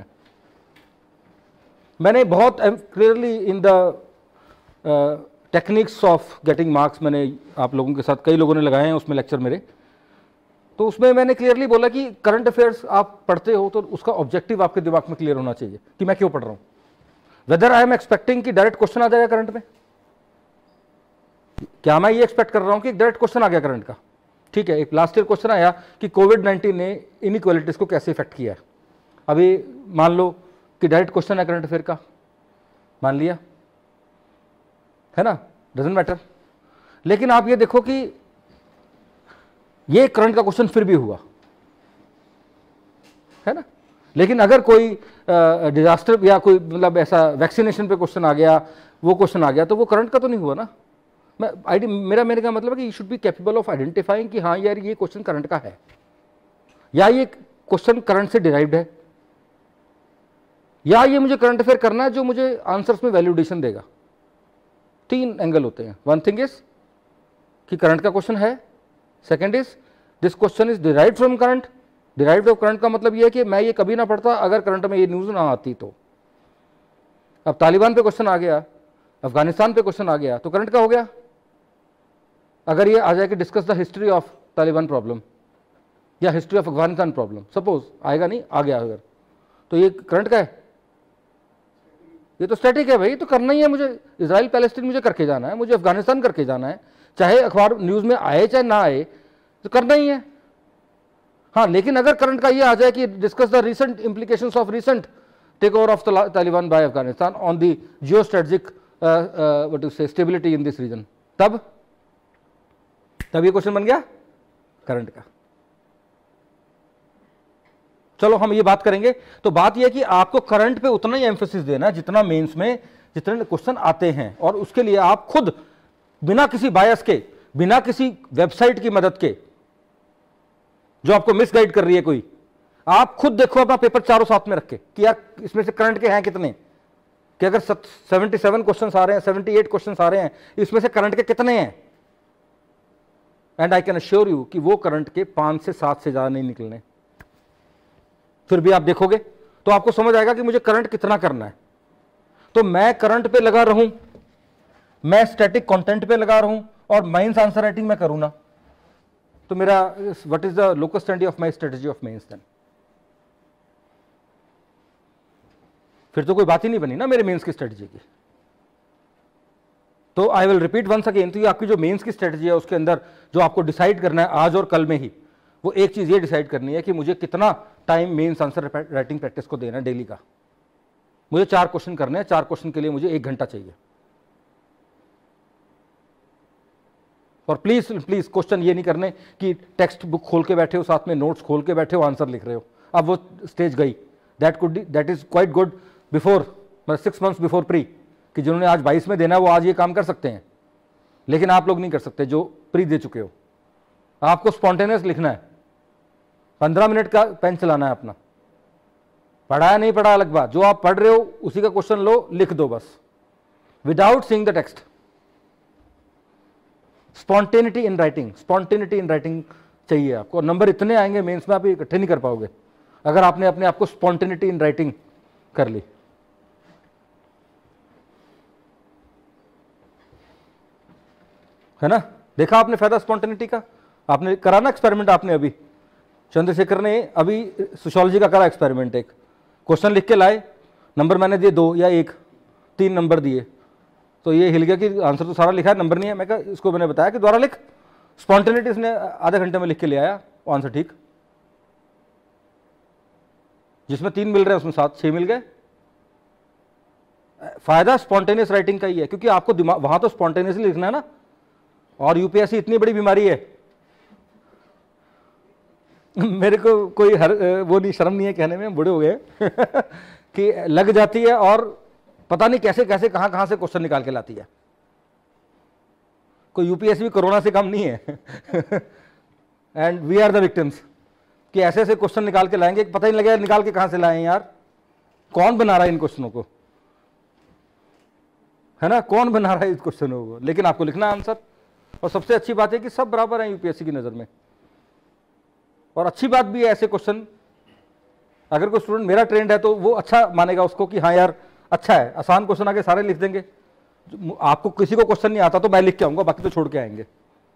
मैंने बहुत clearly in the techniques of getting marks, मैंने आप लोगों के साथ, कई लोगों ने लगाए हैं उसमें लेक्चर मेरे, तो उसमें मैंने क्लियरली बोला कि करंट अफेयर्स आप पढ़ते हो तो उसका ऑब्जेक्टिव आपके दिमाग में क्लियर होना चाहिए कि मैं क्यों पढ़ रहा हूं, वेदर आई एम एक्सपेक्टिंग कि डायरेक्ट क्वेश्चन आ जाएगा करंट में, क्या मैं ये एक्सपेक्ट कर रहा हूं कि डायरेक्ट क्वेश्चन आ गया करंट का। ठीक है, एक लास्ट ईयर क्वेश्चन आया कि कोविड-19 ने इनइक्वालिटीज को कैसे इफेक्ट किया है। अभी मान लो कि डायरेक्ट क्वेश्चन है करंट अफेयर का, मान लिया है ना, डजंट मैटर, लेकिन आप ये देखो कि ये करंट का क्वेश्चन फिर भी हुआ है ना, लेकिन अगर कोई डिजास्टर या कोई मतलब ऐसा वैक्सीनेशन पे क्वेश्चन आ गया, वो क्वेश्चन आ गया, तो वो करंट का तो नहीं हुआ ना। मेरे का मतलब है कि you should be capable of identifying कि हाँ यार ये क्वेश्चन करंट का है, या ये क्वेश्चन करंट से डिराइव्ड है, या ये मुझे करंट अफेयर करना है जो मुझे आंसर्स में वैल्यूडेशन देगा। 3 एंगल होते हैं, वन थिंग इज कि करंट का क्वेश्चन है, second is this question is derived from current. Derived of current का मतलब यह है कि मैं ये कभी ना पढ़ता अगर करंट में ये न्यूज ना आती तो। अब तालिबान पे क्वेश्चन आ गया, अफगानिस्तान पे क्वेश्चन आ गया, तो करंट का हो गया। अगर ये आ जाए कि discuss the history of Taliban problem या history of Afghanistan problem, suppose आएगा नहीं, आ गया अगर, तो ये करंट का है, ये तो स्टैटिक है भाई, तो करना ही है मुझे। इजराइल पैलेस्टीन मुझे करके जाना है, मुझे अफगानिस्तान करके जाना है, चाहे अखबार न्यूज में आए चाहे ना आए, तो करना ही है। हाँ, लेकिन अगर करंट का ये आ जाए कि discuss the recent implications of recent take over of Taliban by Afghanistan on the geo strategic what to say stability in this region, तब ये क्वेश्चन बन गया करंट का। चलो हम ये बात करेंगे, तो बात यह कि आपको करंट पे उतना ही एम्फेसिस देना है जितना मेंस में जितने क्वेश्चन आते हैं, और उसके लिए आप खुद बिना किसी बायस के, बिना किसी वेबसाइट की मदद के जो आपको मिसगाइड कर रही है कोई, आप खुद देखो अपना पेपर चारों साथ में रख के कि यार इसमें से करंट के हैं कितने, कि अगर 77 क्वेश्चन आ रहे हैं, 78 क्वेश्चन आ रहे हैं, इसमें से करंट के कितने हैं, and I can assure you कि वो करंट के 5 से 7 से ज्यादा नहीं निकलने। फिर भी आप देखोगे तो आपको समझ आएगा कि मुझे करंट कितना करना है। तो मैं करंट पे लगा रहूं, मैं स्टैटिक कंटेंट पे लगा रहूं, और मेंस आंसर राइटिंग में करूं ना, तो मेरा what is the locus standi of my strategy of mains then? फिर तो कोई बात ही नहीं बनी ना मेरे मेंस की स्ट्रेटजी की। तो I will repeat once again, तो ये आपकी जो मेंस की स्ट्रेटजी है उसके अंदर जो आपको डिसाइड करना है आज और कल में ही, वो एक चीज ये डिसाइड करनी है कि मुझे कितना time mains answer writing practice को देना है डेली का। मुझे 4 क्वेश्चन करने हैं, 4 क्वेश्चन के लिए मुझे 1 घंटा चाहिए। और प्लीज प्लीज क्वेश्चन ये नहीं करने कि टेक्स्ट बुक खोल के बैठे हो, साथ में नोट्स खोल के बैठे हो, आंसर लिख रहे हो। अब वो स्टेज गई, that is quite good before, मतलब 6 months बिफोर प्री, कि जिन्होंने आज 22 में देना है वो आज ये काम कर सकते हैं, लेकिन आप लोग नहीं कर सकते जो प्री दे चुके हो। आपको स्पॉन्टेनियस लिखना है, 15 मिनट का पेन चलाना है अपना, पढ़ा है नहीं पढ़ा अलग बात, जो आप पढ़ रहे हो उसी का क्वेश्चन लो, लिख दो बस, without seeing the text. Spontaneity in writing चाहिए आपको। नंबर इतने आएंगे मेंस में, आप इकट्ठे नहीं कर पाओगे अगर आपने अपने आप को स्पॉन्टेनिटी इन राइटिंग कर ली। है ना। देखा आपने फायदा स्पॉन्टेनिटी का, आपने करा ना एक्सपेरिमेंट, आपने अभी चंद्रशेखर ने अभी सोशियोलॉजी का करा एक्सपेरिमेंट, एक क्वेश्चन लिख के लाए, नंबर मैंने दिए 2 या 1, 3 नंबर दिए, तो ये हिल गया कि आंसर तो सारा लिखा है, नंबर नहीं है। मैं कहा, इसको मैंने बताया कि दोबारा लिख, स्पॉन्टेनिटी इसने आधे घंटे में लिख के ले आया, आंसर ठीक। जिसमें 3 मिल रहे हैं उसमें 6 मिल गए। फायदा स्पॉन्टेनियस राइटिंग का ही है, क्योंकि आपको दिमाग वहां तो स्पॉन्टेनियसली लिखना है ना, और यूपीएससी इतनी बड़ी बीमारी है मेरे को कोई वो नहीं, शर्म नहीं है कहने में, बूढ़े हो गए कि लग जाती है और पता नहीं कैसे कैसे कहां कहां से क्वेश्चन निकाल के लाती है। कोई यूपीएससी भी कोरोना से कम नहीं है and we are the victims, कि ऐसे ऐसे क्वेश्चन निकाल के लाएंगे, पता ही नहीं लगेगा निकाल के कहां से लाए यार, कौन बना रहा है इन क्वेश्चनों को, है ना, कौन बना रहा है इस क्वेश्चनों को, लेकिन आपको लिखना आंसर। और सबसे अच्छी बात है कि सब बराबर है यूपीएससी की नजर में। और अच्छी बात भी है ऐसे क्वेश्चन, अगर कोई स्टूडेंट मेरा ट्रेंड है तो वो अच्छा मानेगा उसको कि हाँ यार अच्छा है, आसान क्वेश्चन आके सारे लिख देंगे। आपको किसी को क्वेश्चन नहीं आता तो मैं लिख के आऊंगा, बाकी तो छोड़ के आएंगे।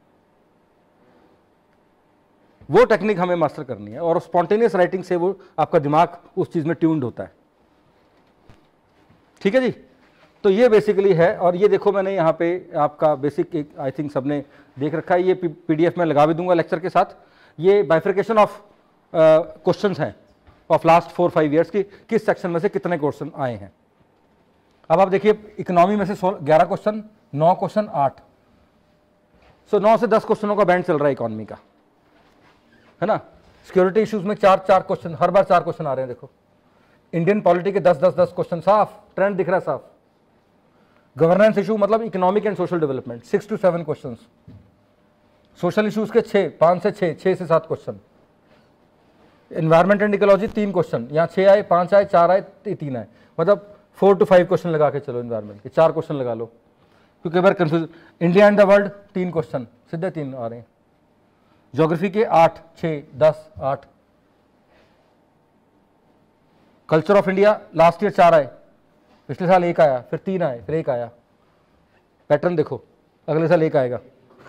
वो टेक्निक हमें मास्टर करनी है, और स्पॉन्टेनियस राइटिंग से वो आपका दिमाग उस चीज में ट्यून्ड होता है। ठीक है जी, तो ये बेसिकली है। और ये देखो मैंने यहाँ पे आपका बेसिक आई थिंक सबने देख रखा है, ये पीडीएफ में लगा भी दूंगा लेक्चर के साथ। ये बाइफिकेशन ऑफ क्वेश्चंस हैं ऑफ लास्ट 4-5 ईयर्स की, किस सेक्शन में से कितने क्वेश्चन आए हैं। अब आप देखिए, इकोनॉमी में से 11 क्वेश्चन, 9 क्वेश्चन, 8, सो 9 से 10 क्वेश्चनों का बैंड चल रहा है इकोनॉमी का, है ना। सिक्योरिटी इश्यूज में 4-4 क्वेश्चन, हर बार 4 क्वेश्चन आ रहे हैं। देखो इंडियन पॉलिटी के 10-10-10 क्वेश्चन, साफ ट्रेंड दिख रहा है साफ। गवर्नेंस इशू मतलब economic and social development, 6 to 7 question. Social issues के 5 से 6 से 7 question. Environment and ecology 3 question, यहाँ 6 आए, 5 आए, 4 आए, 3 आए, मतलब 4 to 5 क्वेश्चन लगा के चलो। एनवायरमेंट के 4 क्वेश्चन लगा लो, क्योंकि बार confuse. India and the world 3 question, सीधे 3 आ रहे हैं। ज्योग्राफी के 8, 6, 10, 8। Culture of India last year 4 आए, पिछले साल 1 आया, फिर 3 आए, फिर 1 आया। पैटर्न देखो, अगले साल 1 आएगा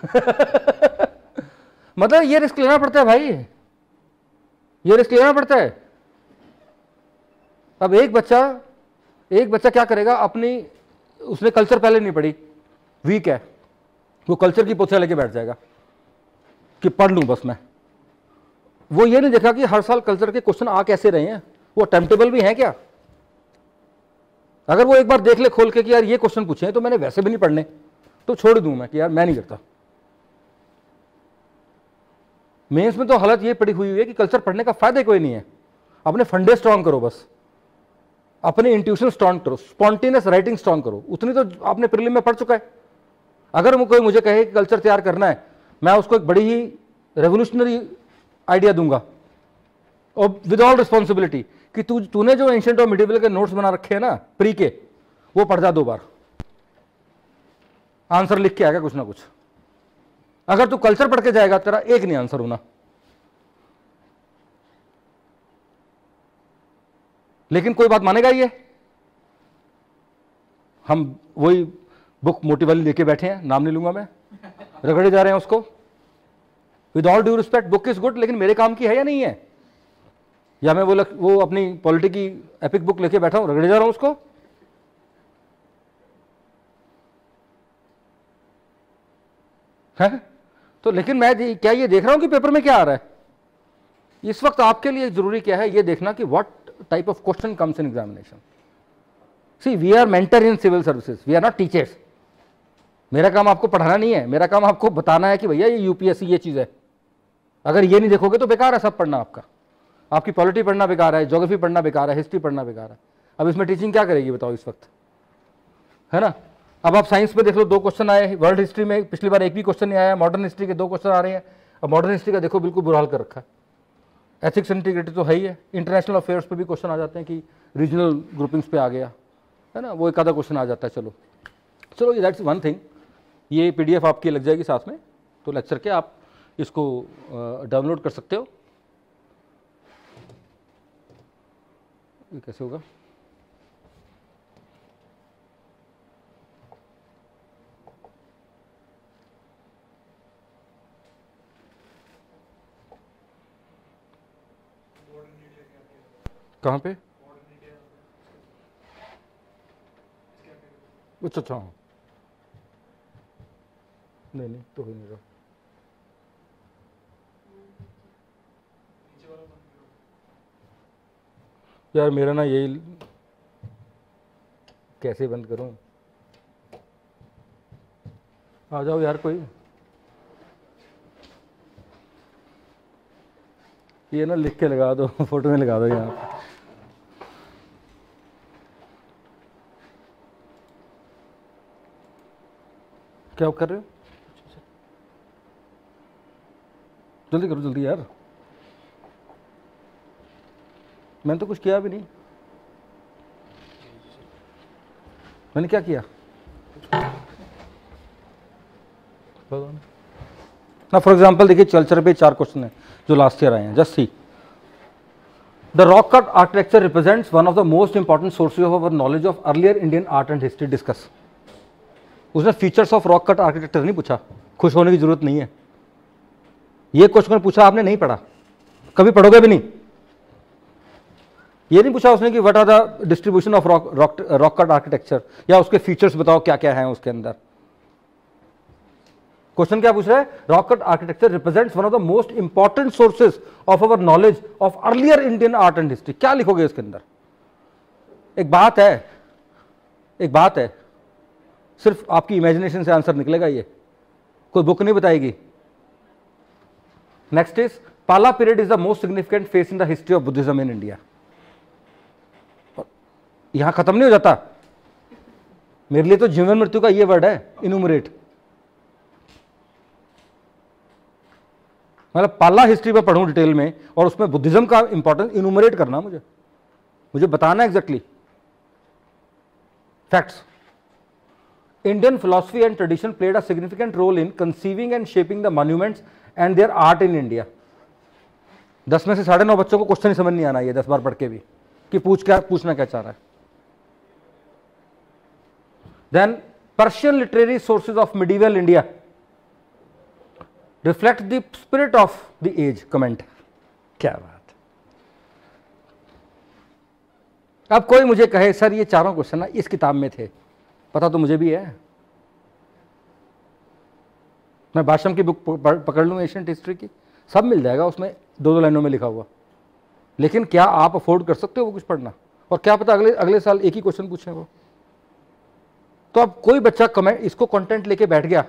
मतलब ये रिस्क लेना पड़ता है भाई, ये रिस्क लेना पड़ता है। अब एक बच्चा क्या करेगा, अपनी उसने कल्चर पहले नहीं पढ़ी, वीक है, वो कल्चर की पोथियां लेके बैठ जाएगा कि पढ़ लूं बस मैं। वो ये नहीं देखा कि हर साल कल्चर के क्वेश्चन आ कैसे रहे हैं, वो टाइम टेबल भी है क्या। अगर वो एक बार देख ले खोल के कि यार ये क्वेश्चन पूछे हैं तो मैंने वैसे भी नहीं पढ़ने, तो छोड़ दूं मैं कि यार मैं नहीं करता। मेंस में तो हालत ये पड़ी हुई है कि कल्चर पढ़ने का फायदा कोई नहीं है। अपने फंडे स्ट्रांग करो, बस अपने इंट्यूशन स्ट्रांग करो, स्पॉन्टेनियस राइटिंग स्ट्रांग करो, उतनी तो आपने प्रीलिम में पढ़ चुका है। अगर कोई मुझे कहे कि कल्चर तैयार करना है, मैं उसको एक बड़ी ही रेवोल्यूशनरी आइडिया दूंगा, और विद ऑल रिस्पॉन्सिबिलिटी, कि तूने जो एंशिएंट और मिडिवल के नोट्स बना रखे हैं ना प्री के, वो पढ़ जा 2 बार, आंसर लिख के आएगा कुछ ना कुछ। अगर तू कल्चर पढ़ के जाएगा, तेरा एक नहीं आंसर होना। लेकिन कोई बात मानेगा ये, हम वही बुक मोटी वाली लेके बैठे हैं, नाम नहीं लूंगा मैं, रगड़े जा रहे हैं उसको। With all due respect, book is good, लेकिन मेरे काम की है या नहीं है। या मैं वो अपनी पॉलिटी की एपिक बुक लेके बैठा हूं, रगड़े जा रहा हूं उसको। है तो, लेकिन मैं क्या ये देख रहा हूं कि पेपर में क्या आ रहा है। इस वक्त आपके लिए जरूरी क्या है, ये देखना कि what type of question comes in examination. See, we are mentor in civil services, we are not teachers. मेरा काम आपको पढ़ाना नहीं है, मेरा काम आपको बताना है कि भैया ये यूपीएससी ये चीज है। अगर ये नहीं देखोगे तो बेकार है सब पढ़ना आपका। आपकी पॉलिटी पढ़ना बेकार है, ज्योग्राफी पढ़ना बेकार है, हिस्ट्री पढ़ना बेकार है। अब इसमें टीचिंग क्या करेगी बताओ इस वक्त, है ना। अब आप साइंस में देख लो, 2 क्वेश्चन आए, वर्ल्ड हिस्ट्री में पिछली बार एक भी क्वेश्चन नहीं आया, मॉडर्न हिस्ट्री के 2 क्वेश्चन आ रहे हैं। अब मॉडर्न हिस्ट्री का देखो बिल्कुल बुरा हाल कर रखा है। एथिक्स इंटीग्रिटी तो है ही है, इंटरनेशनल अफेयर्स पे भी क्वेश्चन आ जाते हैं कि रीजनल ग्रुपिंग्स पे आ गया, है ना, वो एक आधा क्वेश्चन आ जाता है। चलो दैट्स वन थिंग। ये पीडीएफ आपकी लग जाएगी साथ में, तो लेक्चर के आप इसको डाउनलोड कर सकते हो। ये कैसे होगा, कहाँ पे? अच्छा, नहीं तो हो नहीं रहा यार। मेरा ना यही, कैसे बंद करूं? आ जाओ यार कोई, ये ना लिख के लगा दो, फोटो में लगा दो यहाँ पे। क्या कर रहे हो? जल्दी करो, जल्दी यार, मैंने तो कुछ किया भी नहीं। मैंने क्या किया ना? फॉर एग्जाम्पल देखिए, कल्चर पे 4 क्वेश्चन है जो लास्ट ईयर आए हैं। Just see, the rock cut architecture represents one of the most important sources of our knowledge of earlier Indian art and history. Discuss. उसने features of rock cut architecture नहीं पूछा, खुश होने की जरूरत नहीं है। ये क्वेश्चन पूछा आपने, नहीं पढ़ा, कभी पढ़ोगे भी नहीं। ये नहीं पूछा उसने कि what are the distribution of rock cut architecture, या उसके फीचर्स बताओ क्या क्या है उसके अंदर। क्वेश्चन क्या पूछ रहा है? Rock cut architecture represents one of the most important sources of our knowledge of earlier Indian art and history. क्या लिखोगे इसके अंदर? एक बात है, सिर्फ आपकी इमेजिनेशन से आंसर निकलेगा, ये कोई बुक नहीं बताएगी। Next is, Pala period is the most significant phase in the history of Buddhism in India. यहां खत्म नहीं हो जाता, मेरे लिए तो जीवन मृत्यु का ये वर्ड है, इनुमरेट। मतलब पाला हिस्ट्री पे पढ़ूं डिटेल में, और उसमें बुद्धिज्म का इंपॉर्टेंस इनुमरेट करना, मुझे बताना exactly facts. Indian philosophy and tradition played a significant role in conceiving and shaping the monuments and their art in India. 10 में से 9.5 बच्चों को क्वेश्चन ही समझ नहीं आना ये 10 बार पढ़ के भी, कि पूछना क्या चाह रहा है। Then Persian literary sources of medieval India reflect the spirit of the age. Comment. क्या बात। अब कोई मुझे कहे सर ये चारों क्वेश्चन ना इस किताब में थे, पता तो मुझे भी है। मैं भाषम की बुक पकड़ लूं एशियंट हिस्ट्री की, सब मिल जाएगा उसमें, 2 लाइनों में लिखा हुआ। लेकिन क्या आप अफोर्ड कर सकते हो वो कुछ पढ़ना? और क्या पता अगले साल एक ही क्वेश्चन पूछे वो। तो अब कोई बच्चा कमेंट इसको कंटेंट लेके बैठ गया,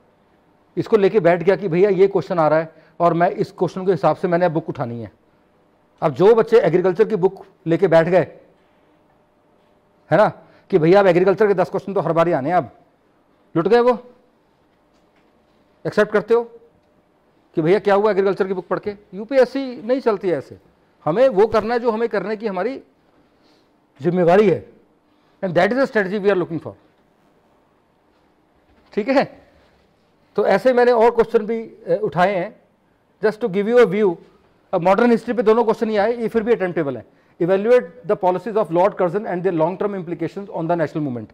कि भैया ये क्वेश्चन आ रहा है और मैं इस क्वेश्चन के हिसाब से मैंने बुक उठानी है। अब जो बच्चे एग्रीकल्चर की बुक लेके बैठ गए, है ना, कि भैया अब एग्रीकल्चर के 10 क्वेश्चन तो हर बार ही आने हैं, अब लुट गए वो। एक्सेप्ट करते हो कि भैया क्या हुआ एग्रीकल्चर की बुक पढ़ के? यूपीएससी नहीं चलती है ऐसे। हमें वो करना है जो हमें करने की हमारी जिम्मेवारी है, and that is the strategy we are looking for. ठीक है, तो ऐसे मैंने और क्वेश्चन भी उठाए हैं, just to give you a view. अब मॉडर्न हिस्ट्री पे दोनों क्वेश्चन ही आए, ये फिर भी अटेम्प्टेबल है। Evaluate the policies of Lord Curzon and their long term implications on the national movement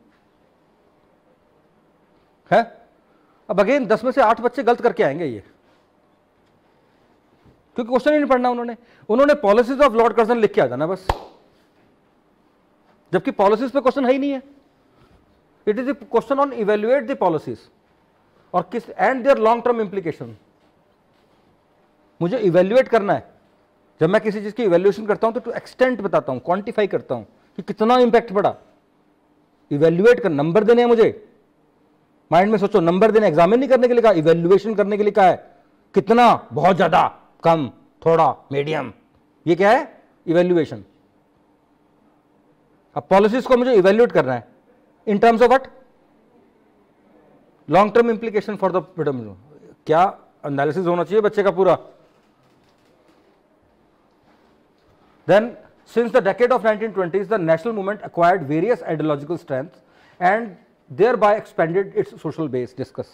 है। अब अगेन 10 में से 8 बच्चे गलत करके आएंगे ये, क्योंकि क्वेश्चन ही नहीं पढ़ना उन्होंने पॉलिसीज ऑफ लॉर्ड कर्जन लिख के आ जाना बस, जबकि पॉलिसीज पे क्वेश्चन है ही नहीं है। It is the question on evaluate the policies और किस and their long term implication. मुझे इवेल्युएट करना है। जब मैं किसी चीज की इवेल्युएशन करता हूं तो टू एक्सटेंट बताता हूं, क्वांटिफाई करता हूं कि कितना इंपैक्ट पड़ा। इवेल्युएट कर, नंबर देने हैं मुझे। माइंड में सोचो, नंबर देने, एग्जामिन नहीं करने के लिए कहा, इवेल्युएशन करने के लिए कहा है। कितना, बहुत ज्यादा, कम, थोड़ा, मीडियम, ये क्या है? इवेल्युएशन। अब पॉलिसीज को मुझे इवेल्युएट करना है in terms of what? Long term implication for the freedom. क्या एनालिसिस होना चाहिए बच्चे का पूरा। Then, since the decade of 1920s, the national movement acquired various ideological strengths and thereby expanded its social base. Discuss.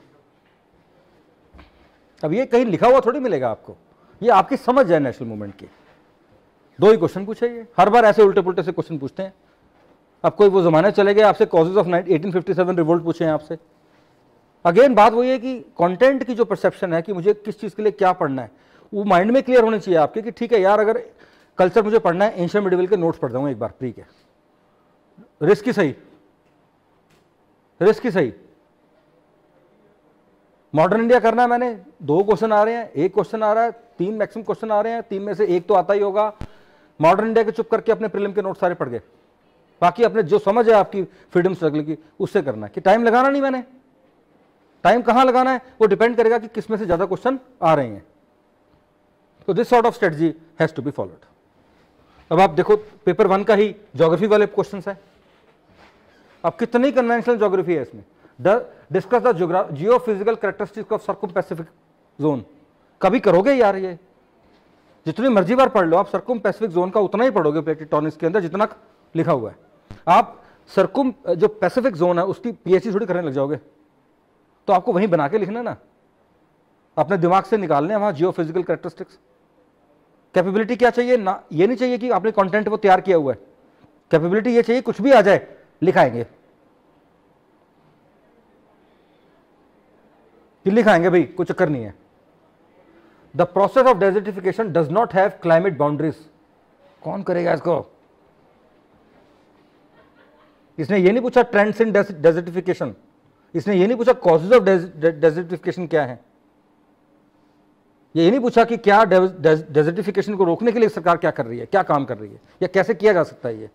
अब ये कहीं लिखा हुआ थोड़ी मिलेगा आपको, ये आपकी समझ है नेशनल मूवमेंट की। 2 ही क्वेश्चन पूछे, ये हर बार ऐसे उल्टे पुल्टे से क्वेश्चन पूछते हैं। अब कोई वो जमाने चले गए, आपसे कॉजेज ऑफ 1857 रिवोल्ट पूछे हैं आपसे। अगेन बात वही है कि कंटेंट की जो परसेप्शन है कि मुझे किस चीज के लिए क्या पढ़ना है, वो माइंड में क्लियर होने चाहिए आपके कि ठीक है यार, अगर कल्चर मुझे पढ़ना है, एंशिएंट मिडिवल के नोट्स पढ़ जाऊंगा एक बार प्री के, रिस्क ही सही, रिस्क ही सही। मॉडर्न इंडिया करना है मैंने, 2 क्वेश्चन आ रहे हैं, 1 क्वेश्चन आ रहा है, 3 मैक्सिमम क्वेश्चन आ रहे हैं, 3 में से 1 तो आता ही होगा। मॉडर्न इंडिया के चुप करके अपने प्रीलिम के नोट सारे पढ़ गए, बाकी अपने जो समझ है आपकी फ्रीडम स्ट्रगल की उससे करना है। कि टाइम लगाना नहीं, मैंने टाइम कहां लगाना है वो डिपेंड करेगा कि किस में से ज्यादा क्वेश्चन आ रहे हैं। तो this sort of strategy has to be followed. अब आप देखो पेपर 1 का ही ज्योग्राफी वाले क्वेश्चन है, अब कितनी कन्वेंशनल ज्योग्राफी है इसमें। Discuss the geophysical characteristics of circum Pacific zone. कभी करोगे यार, ये जितनी मर्जी बार पढ़ लो आप, सर्कम पैसिफिक जोन का उतना ही पढ़ोगे प्लेट टेक्टोनिक्स के अंदर जितना लिखा हुआ है। आप सर्कम जो पैसिफिक जोन है उसकी पीएचडी थोड़ी करने लग जाओगे, तो आपको वहीं बना के लिखना ना, अपने दिमाग से निकालने वहां जियोफिजिकल कैरेक्टरिस्टिक्स। कैपेबिलिटी क्या चाहिए ना, ये नहीं चाहिए कि आपने कंटेंट वो तैयार किया हुआ है, कैपेबिलिटी ये चाहिए कुछ भी आ जाए लिखाएंगे, कि लिखाएंगे भाई, कोई चक्कर नहीं है। The process of desertification does not have climate boundaries. कौन करेगा इसको? इसने ये नहीं पूछा ट्रेंड्स इन डेजर्टिफिकेशन, इसने ये नहीं पूछा कॉजेज ऑफ डेजर्टिफिकेशन क्या है, ये नहीं पूछा कि क्या डेजर्टिफिकेशन को रोकने के लिए सरकार क्या कर रही है, क्या काम कर रही है, या कैसे किया जा सकता है। ये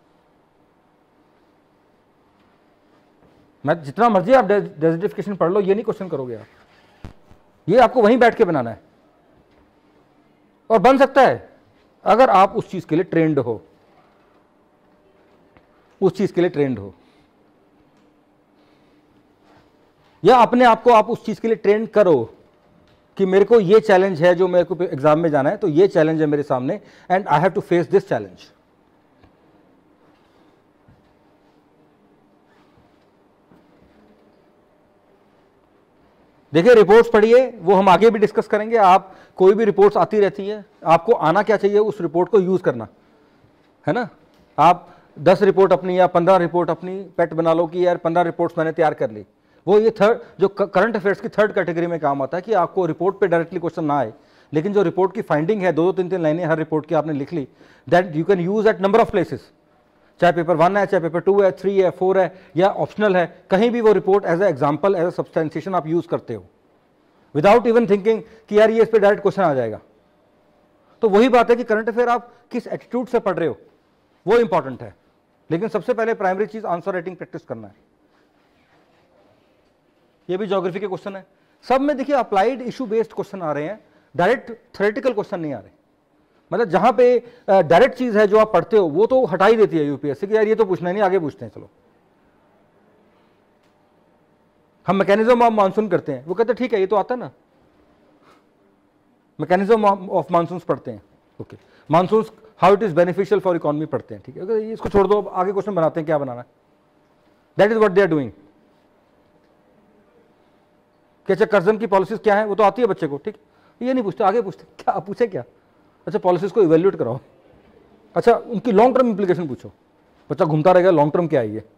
मैं जितना मर्जी आप डेजर्टिफिकेशन पढ़ लो, ये नहीं क्वेश्चन करोगे आप, ये आपको वहीं बैठ के बनाना है। और बन सकता है अगर आप उस चीज के लिए ट्रेंड हो, उस चीज के लिए ट्रेंड हो, या अपने आप को आप उस चीज के लिए ट्रेंड करो कि मेरे को ये चैलेंज है जो मेरे को एग्जाम में जाना है, तो ये चैलेंज है मेरे सामने and I have to face this challenge. देखिए रिपोर्ट्स पढ़िए, वो हम आगे भी डिस्कस करेंगे। आप कोई भी रिपोर्ट्स आती रहती है, आपको आना क्या चाहिए, उस रिपोर्ट को यूज करना है ना। आप 10 रिपोर्ट अपनी या 15 रिपोर्ट अपनी पेट बना लो कि यार 15 रिपोर्ट्स मैंने तैयार कर ली। वो ये थर्ड जो करंट अफेयर्स की थर्ड कैटेगरी में काम आता है कि आपको रिपोर्ट पे डायरेक्टली क्वेश्चन ना आए, लेकिन जो रिपोर्ट की फाइंडिंग है, 2-2 3-3 लाइनें हर रिपोर्ट की आपने लिख ली, that you can use at number of places. चाहे पेपर 1 है, चाहे पेपर 2 है, 3 है, 4 है, या ऑप्शनल है, कहीं भी वो report as a example, as a substantiation आप यूज करते हो विदाउट इवन थिंकिंग कि यार ये इस पर डायरेक्ट क्वेश्चन आ जाएगा। तो वही बात है कि करंट अफेयर आप किस एटीट्यूड से पढ़ रहे हो वो इंपॉर्टेंट है, लेकिन सबसे पहले प्राइमरी चीज आंसर राइटिंग प्रैक्टिस करना है। ये भी ज्योग्राफी के क्वेश्चन है, सब में देखिए अप्लाइड इशू बेस्ड क्वेश्चन आ रहे हैं, डायरेक्ट थ्योरेटिकल क्वेश्चन नहीं आ रहे। मतलब जहां पे डायरेक्ट चीज है जो आप पढ़ते हो वो तो हटा ही देती है यूपीएससी कि यार ये तो पूछना नहीं, आगे पूछते हैं। चलो हम मैकेनिज्म ऑफ मानसून करते हैं, वो कहते हैं ठीक है ये तो आता है ना, मैकेनिज्म ऑफ मानसून पढ़ते हैं, okay, monsoon how it is beneficial for economy पढ़ते हैं, ठीक है, इसको छोड़ दो, आगे क्वेश्चन बनाते हैं, क्या बनाना है, that is what they are doing. अच्छा कर्जन की पॉलिसीज क्या है वो तो आती है बच्चे को, ठीक, ये नहीं पूछते, आगे पूछते क्या, पूछे क्या, अच्छा पॉलिसीज को इवेल्युएट कराओ, अच्छा उनकी लॉन्ग टर्म इंप्लीकेशन पूछो, बच्चा घूमता रहेगा लॉन्ग टर्म क्या है ये।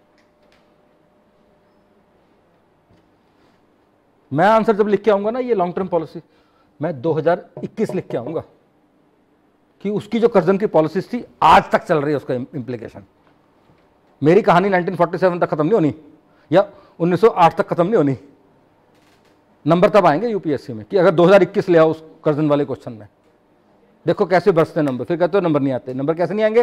मैं आंसर जब लिख के आऊंगा ना ये लॉन्ग टर्म पॉलिसी, मैं 2021 लिख के आऊंगा कि उसकी जो कर्जन की पॉलिसीज थी आज तक चल रही है उसका इंप्लीकेशन। मेरी कहानी 1947 तक खत्म नहीं होनी या 1908 तक खत्म नहीं होनी। नंबर तब आएंगे यूपीएससी में कि अगर 2021 ले आओ उस कर्जन वाले क्वेश्चन में, देखो कैसे बरसते नंबर, फिर कहते हो नंबर नहीं आते। नंबर कैसे नहीं आएंगे,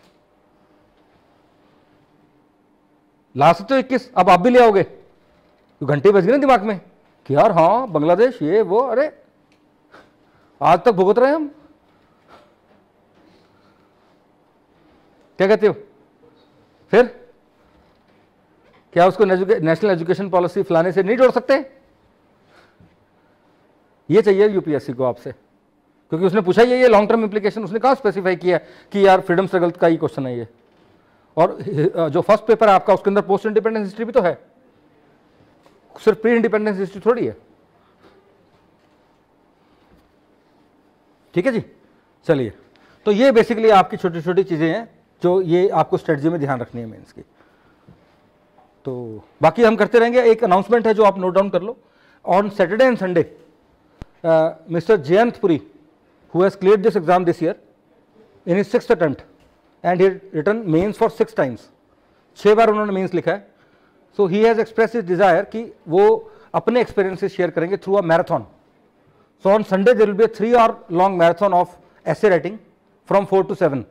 ला सकते हो 21, अब आप भी ले आओगे, तो घंटे बज गए ना दिमाग में कि यार हाँ बांग्लादेश ये वो, अरे आज तक भुगत रहे हम, क्या कहते हो। फिर क्या उसको नेशनल एजुकेशन पॉलिसी फलाने से नहीं जोड़ सकते, ये चाहिए यूपीएससी को आपसे, क्योंकि उसने पूछा ये लॉन्ग टर्म इंप्लीकेशन, उसने कहाँ स्पेसिफाई किया कि यार फ्रीडम स्ट्रगल का ही क्वेश्चन है ये। और जो फर्स्ट पेपर है आपका उसके अंदर पोस्ट इंडिपेंडेंस हिस्ट्री भी तो है, सिर्फ प्री इंडिपेंडेंस हिस्ट्री थोड़ी है। ठीक है जी, चलिए, तो ये बेसिकली आपकी छोटी छोटी चीजें हैं जो ये आपको स्ट्रेटजी में ध्यान रखनी है मेंस की। तो बाकी हम करते रहेंगे। एक अनाउंसमेंट है जो आप नोट डाउन कर लो, on Saturday and Sunday Mr. Jayant Puri, who has cleared this exam this year in his 6th attempt and he written mains for 6 times, 6 बार उन्होंने मेंस लिखा है. So he has expressed his desire कि वो अपने experiences share करेंगे through a marathon. So on Sunday there will be a 3-hour long marathon of essay writing from 4 to 7.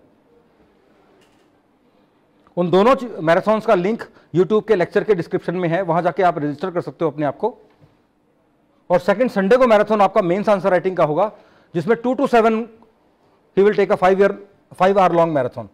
उन दोनों मैराथन्स का लिंक YouTube के लेक्चर के डिस्क्रिप्शन में है, वहां जाके आप रजिस्टर कर सकते हो अपने आप को. और सेकंड संडे को मैराथन आपका मेंस आंसर राइटिंग का होगा, जिसमें 2 to 7 he will take a 5 hour long marathon.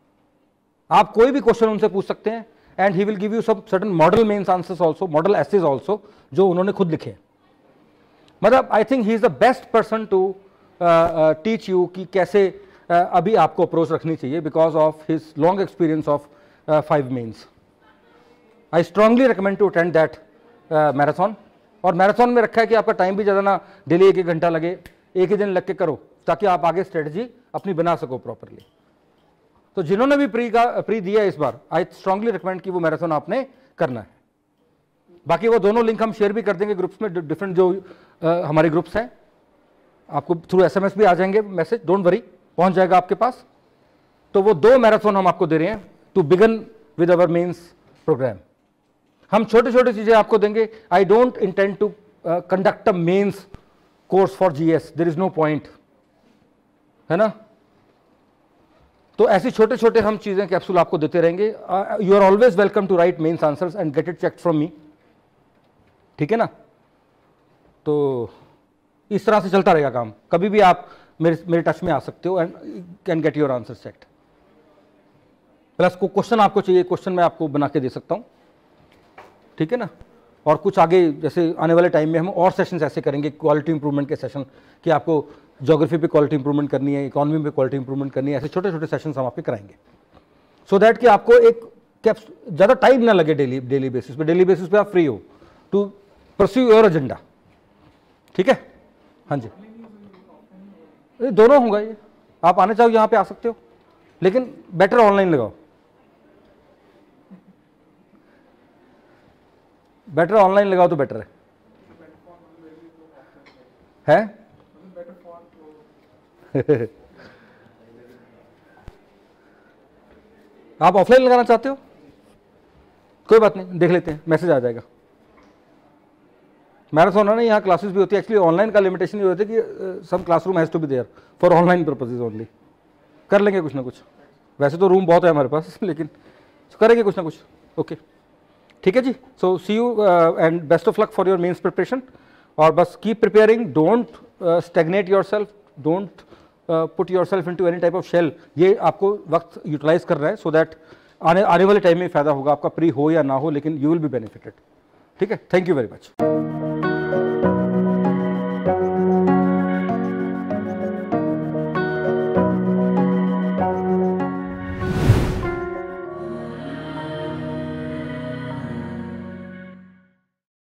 आप कोई भी क्वेश्चन उनसे पूछ सकते हैं and he will give you some certain model mains answers also, model essays also, जो उन्होंने खुद लिखे. मतलब I think he is the best person to teach you कि कैसे अभी आपको अप्रोच रखनी चाहिए because of his long experience of 5 mains. I strongly recommend to attend that marathon. और मैराथन में रखा है कि आपका टाइम भी ज़्यादा ना डेली 1 घंटा लगे, एक ही दिन लग के करो ताकि आप आगे स्ट्रेटजी अपनी बना सको प्रॉपरली. तो जिन्होंने भी प्री दिया इस बार, आई स्ट्रांगली रिकमेंड कि वो मैराथन आपने करना है. बाकी वो दोनों लिंक हम शेयर भी कर देंगे ग्रुप्स में, डिफरेंट जो हमारे ग्रुप्स हैं, आपको थ्रू SMS भी आ जाएंगे मैसेज, डोंट वरी, पहुंच जाएगा आपके पास. तो वो 2 मैराथन हम आपको दे रहे हैं to begin with our mains program. हम छोटी छोटी चीजें आपको देंगे. I don't intend to conduct a mains course for GS, there is no point, है ना. तो ऐसी छोटे छोटे हम चीजें कैप्सूल आपको देते रहेंगे. You are always welcome to write mains answers and get it checked from me, ठीक है ना. तो इस तरह से चलता रहेगा काम. कभी भी आप मेरे टच में आ सकते हो and can get your answer checked. Plus को क्वेश्चन आपको चाहिए, क्वेश्चन मैं आपको बना के दे सकता हूं, ठीक है ना. और कुछ आगे जैसे आने वाले टाइम में हम और सेशंस ऐसे करेंगे, क्वालिटी इंप्रूवमेंट के सेशन, कि आपको ज्योग्राफी पे क्वालिटी इंप्रूवमेंट करनी है, इकोनॉमी पे क्वालिटी इंप्रूवमेंट करनी है, ऐसे छोटे छोटे सेशंस हम आपके कराएंगे. सो दैट कि आपको एक ज़्यादा टाइम ना लगे डेली बेसिस पे. डेली बेसिस पे आप फ्री हो टू परस्यू योर एजेंडा, ठीक है. हाँ जी, ये दोनों होगा. ये आप आने चाहो यहाँ पे आ सकते हो, लेकिन बेटर ऑनलाइन लगाओ. बेटर ऑनलाइन लगाओ तो बेटर है. आप ऑफलाइन लगाना चाहते हो, कोई बात नहीं, देख लेते हैं, मैसेज आ जाएगा. मैराथन है ना, यहाँ क्लासेस भी होती है. एक्चुअली ऑनलाइन का लिमिटेशन ये होता है कि some classroom has to be there for online purposes only. कर लेंगे कुछ ना कुछ. वैसे तो रूम बहुत है हमारे पास, लेकिन करेंगे कुछ ना कुछ. ओके, ठीक है जी. So see you and best of luck for your mains preparation. और बस keep preparing, don't stagnate yourself, don't put yourself into any type of shell. ये आपको वक्त यूटिलाइज कर रहा है, सो दैट आने वाले टाइम में फायदा होगा आपका, प्री हो या ना हो, लेकिन यू विल बी बेनिफिटेड. ठीक है, थैंक यू वेरी मच.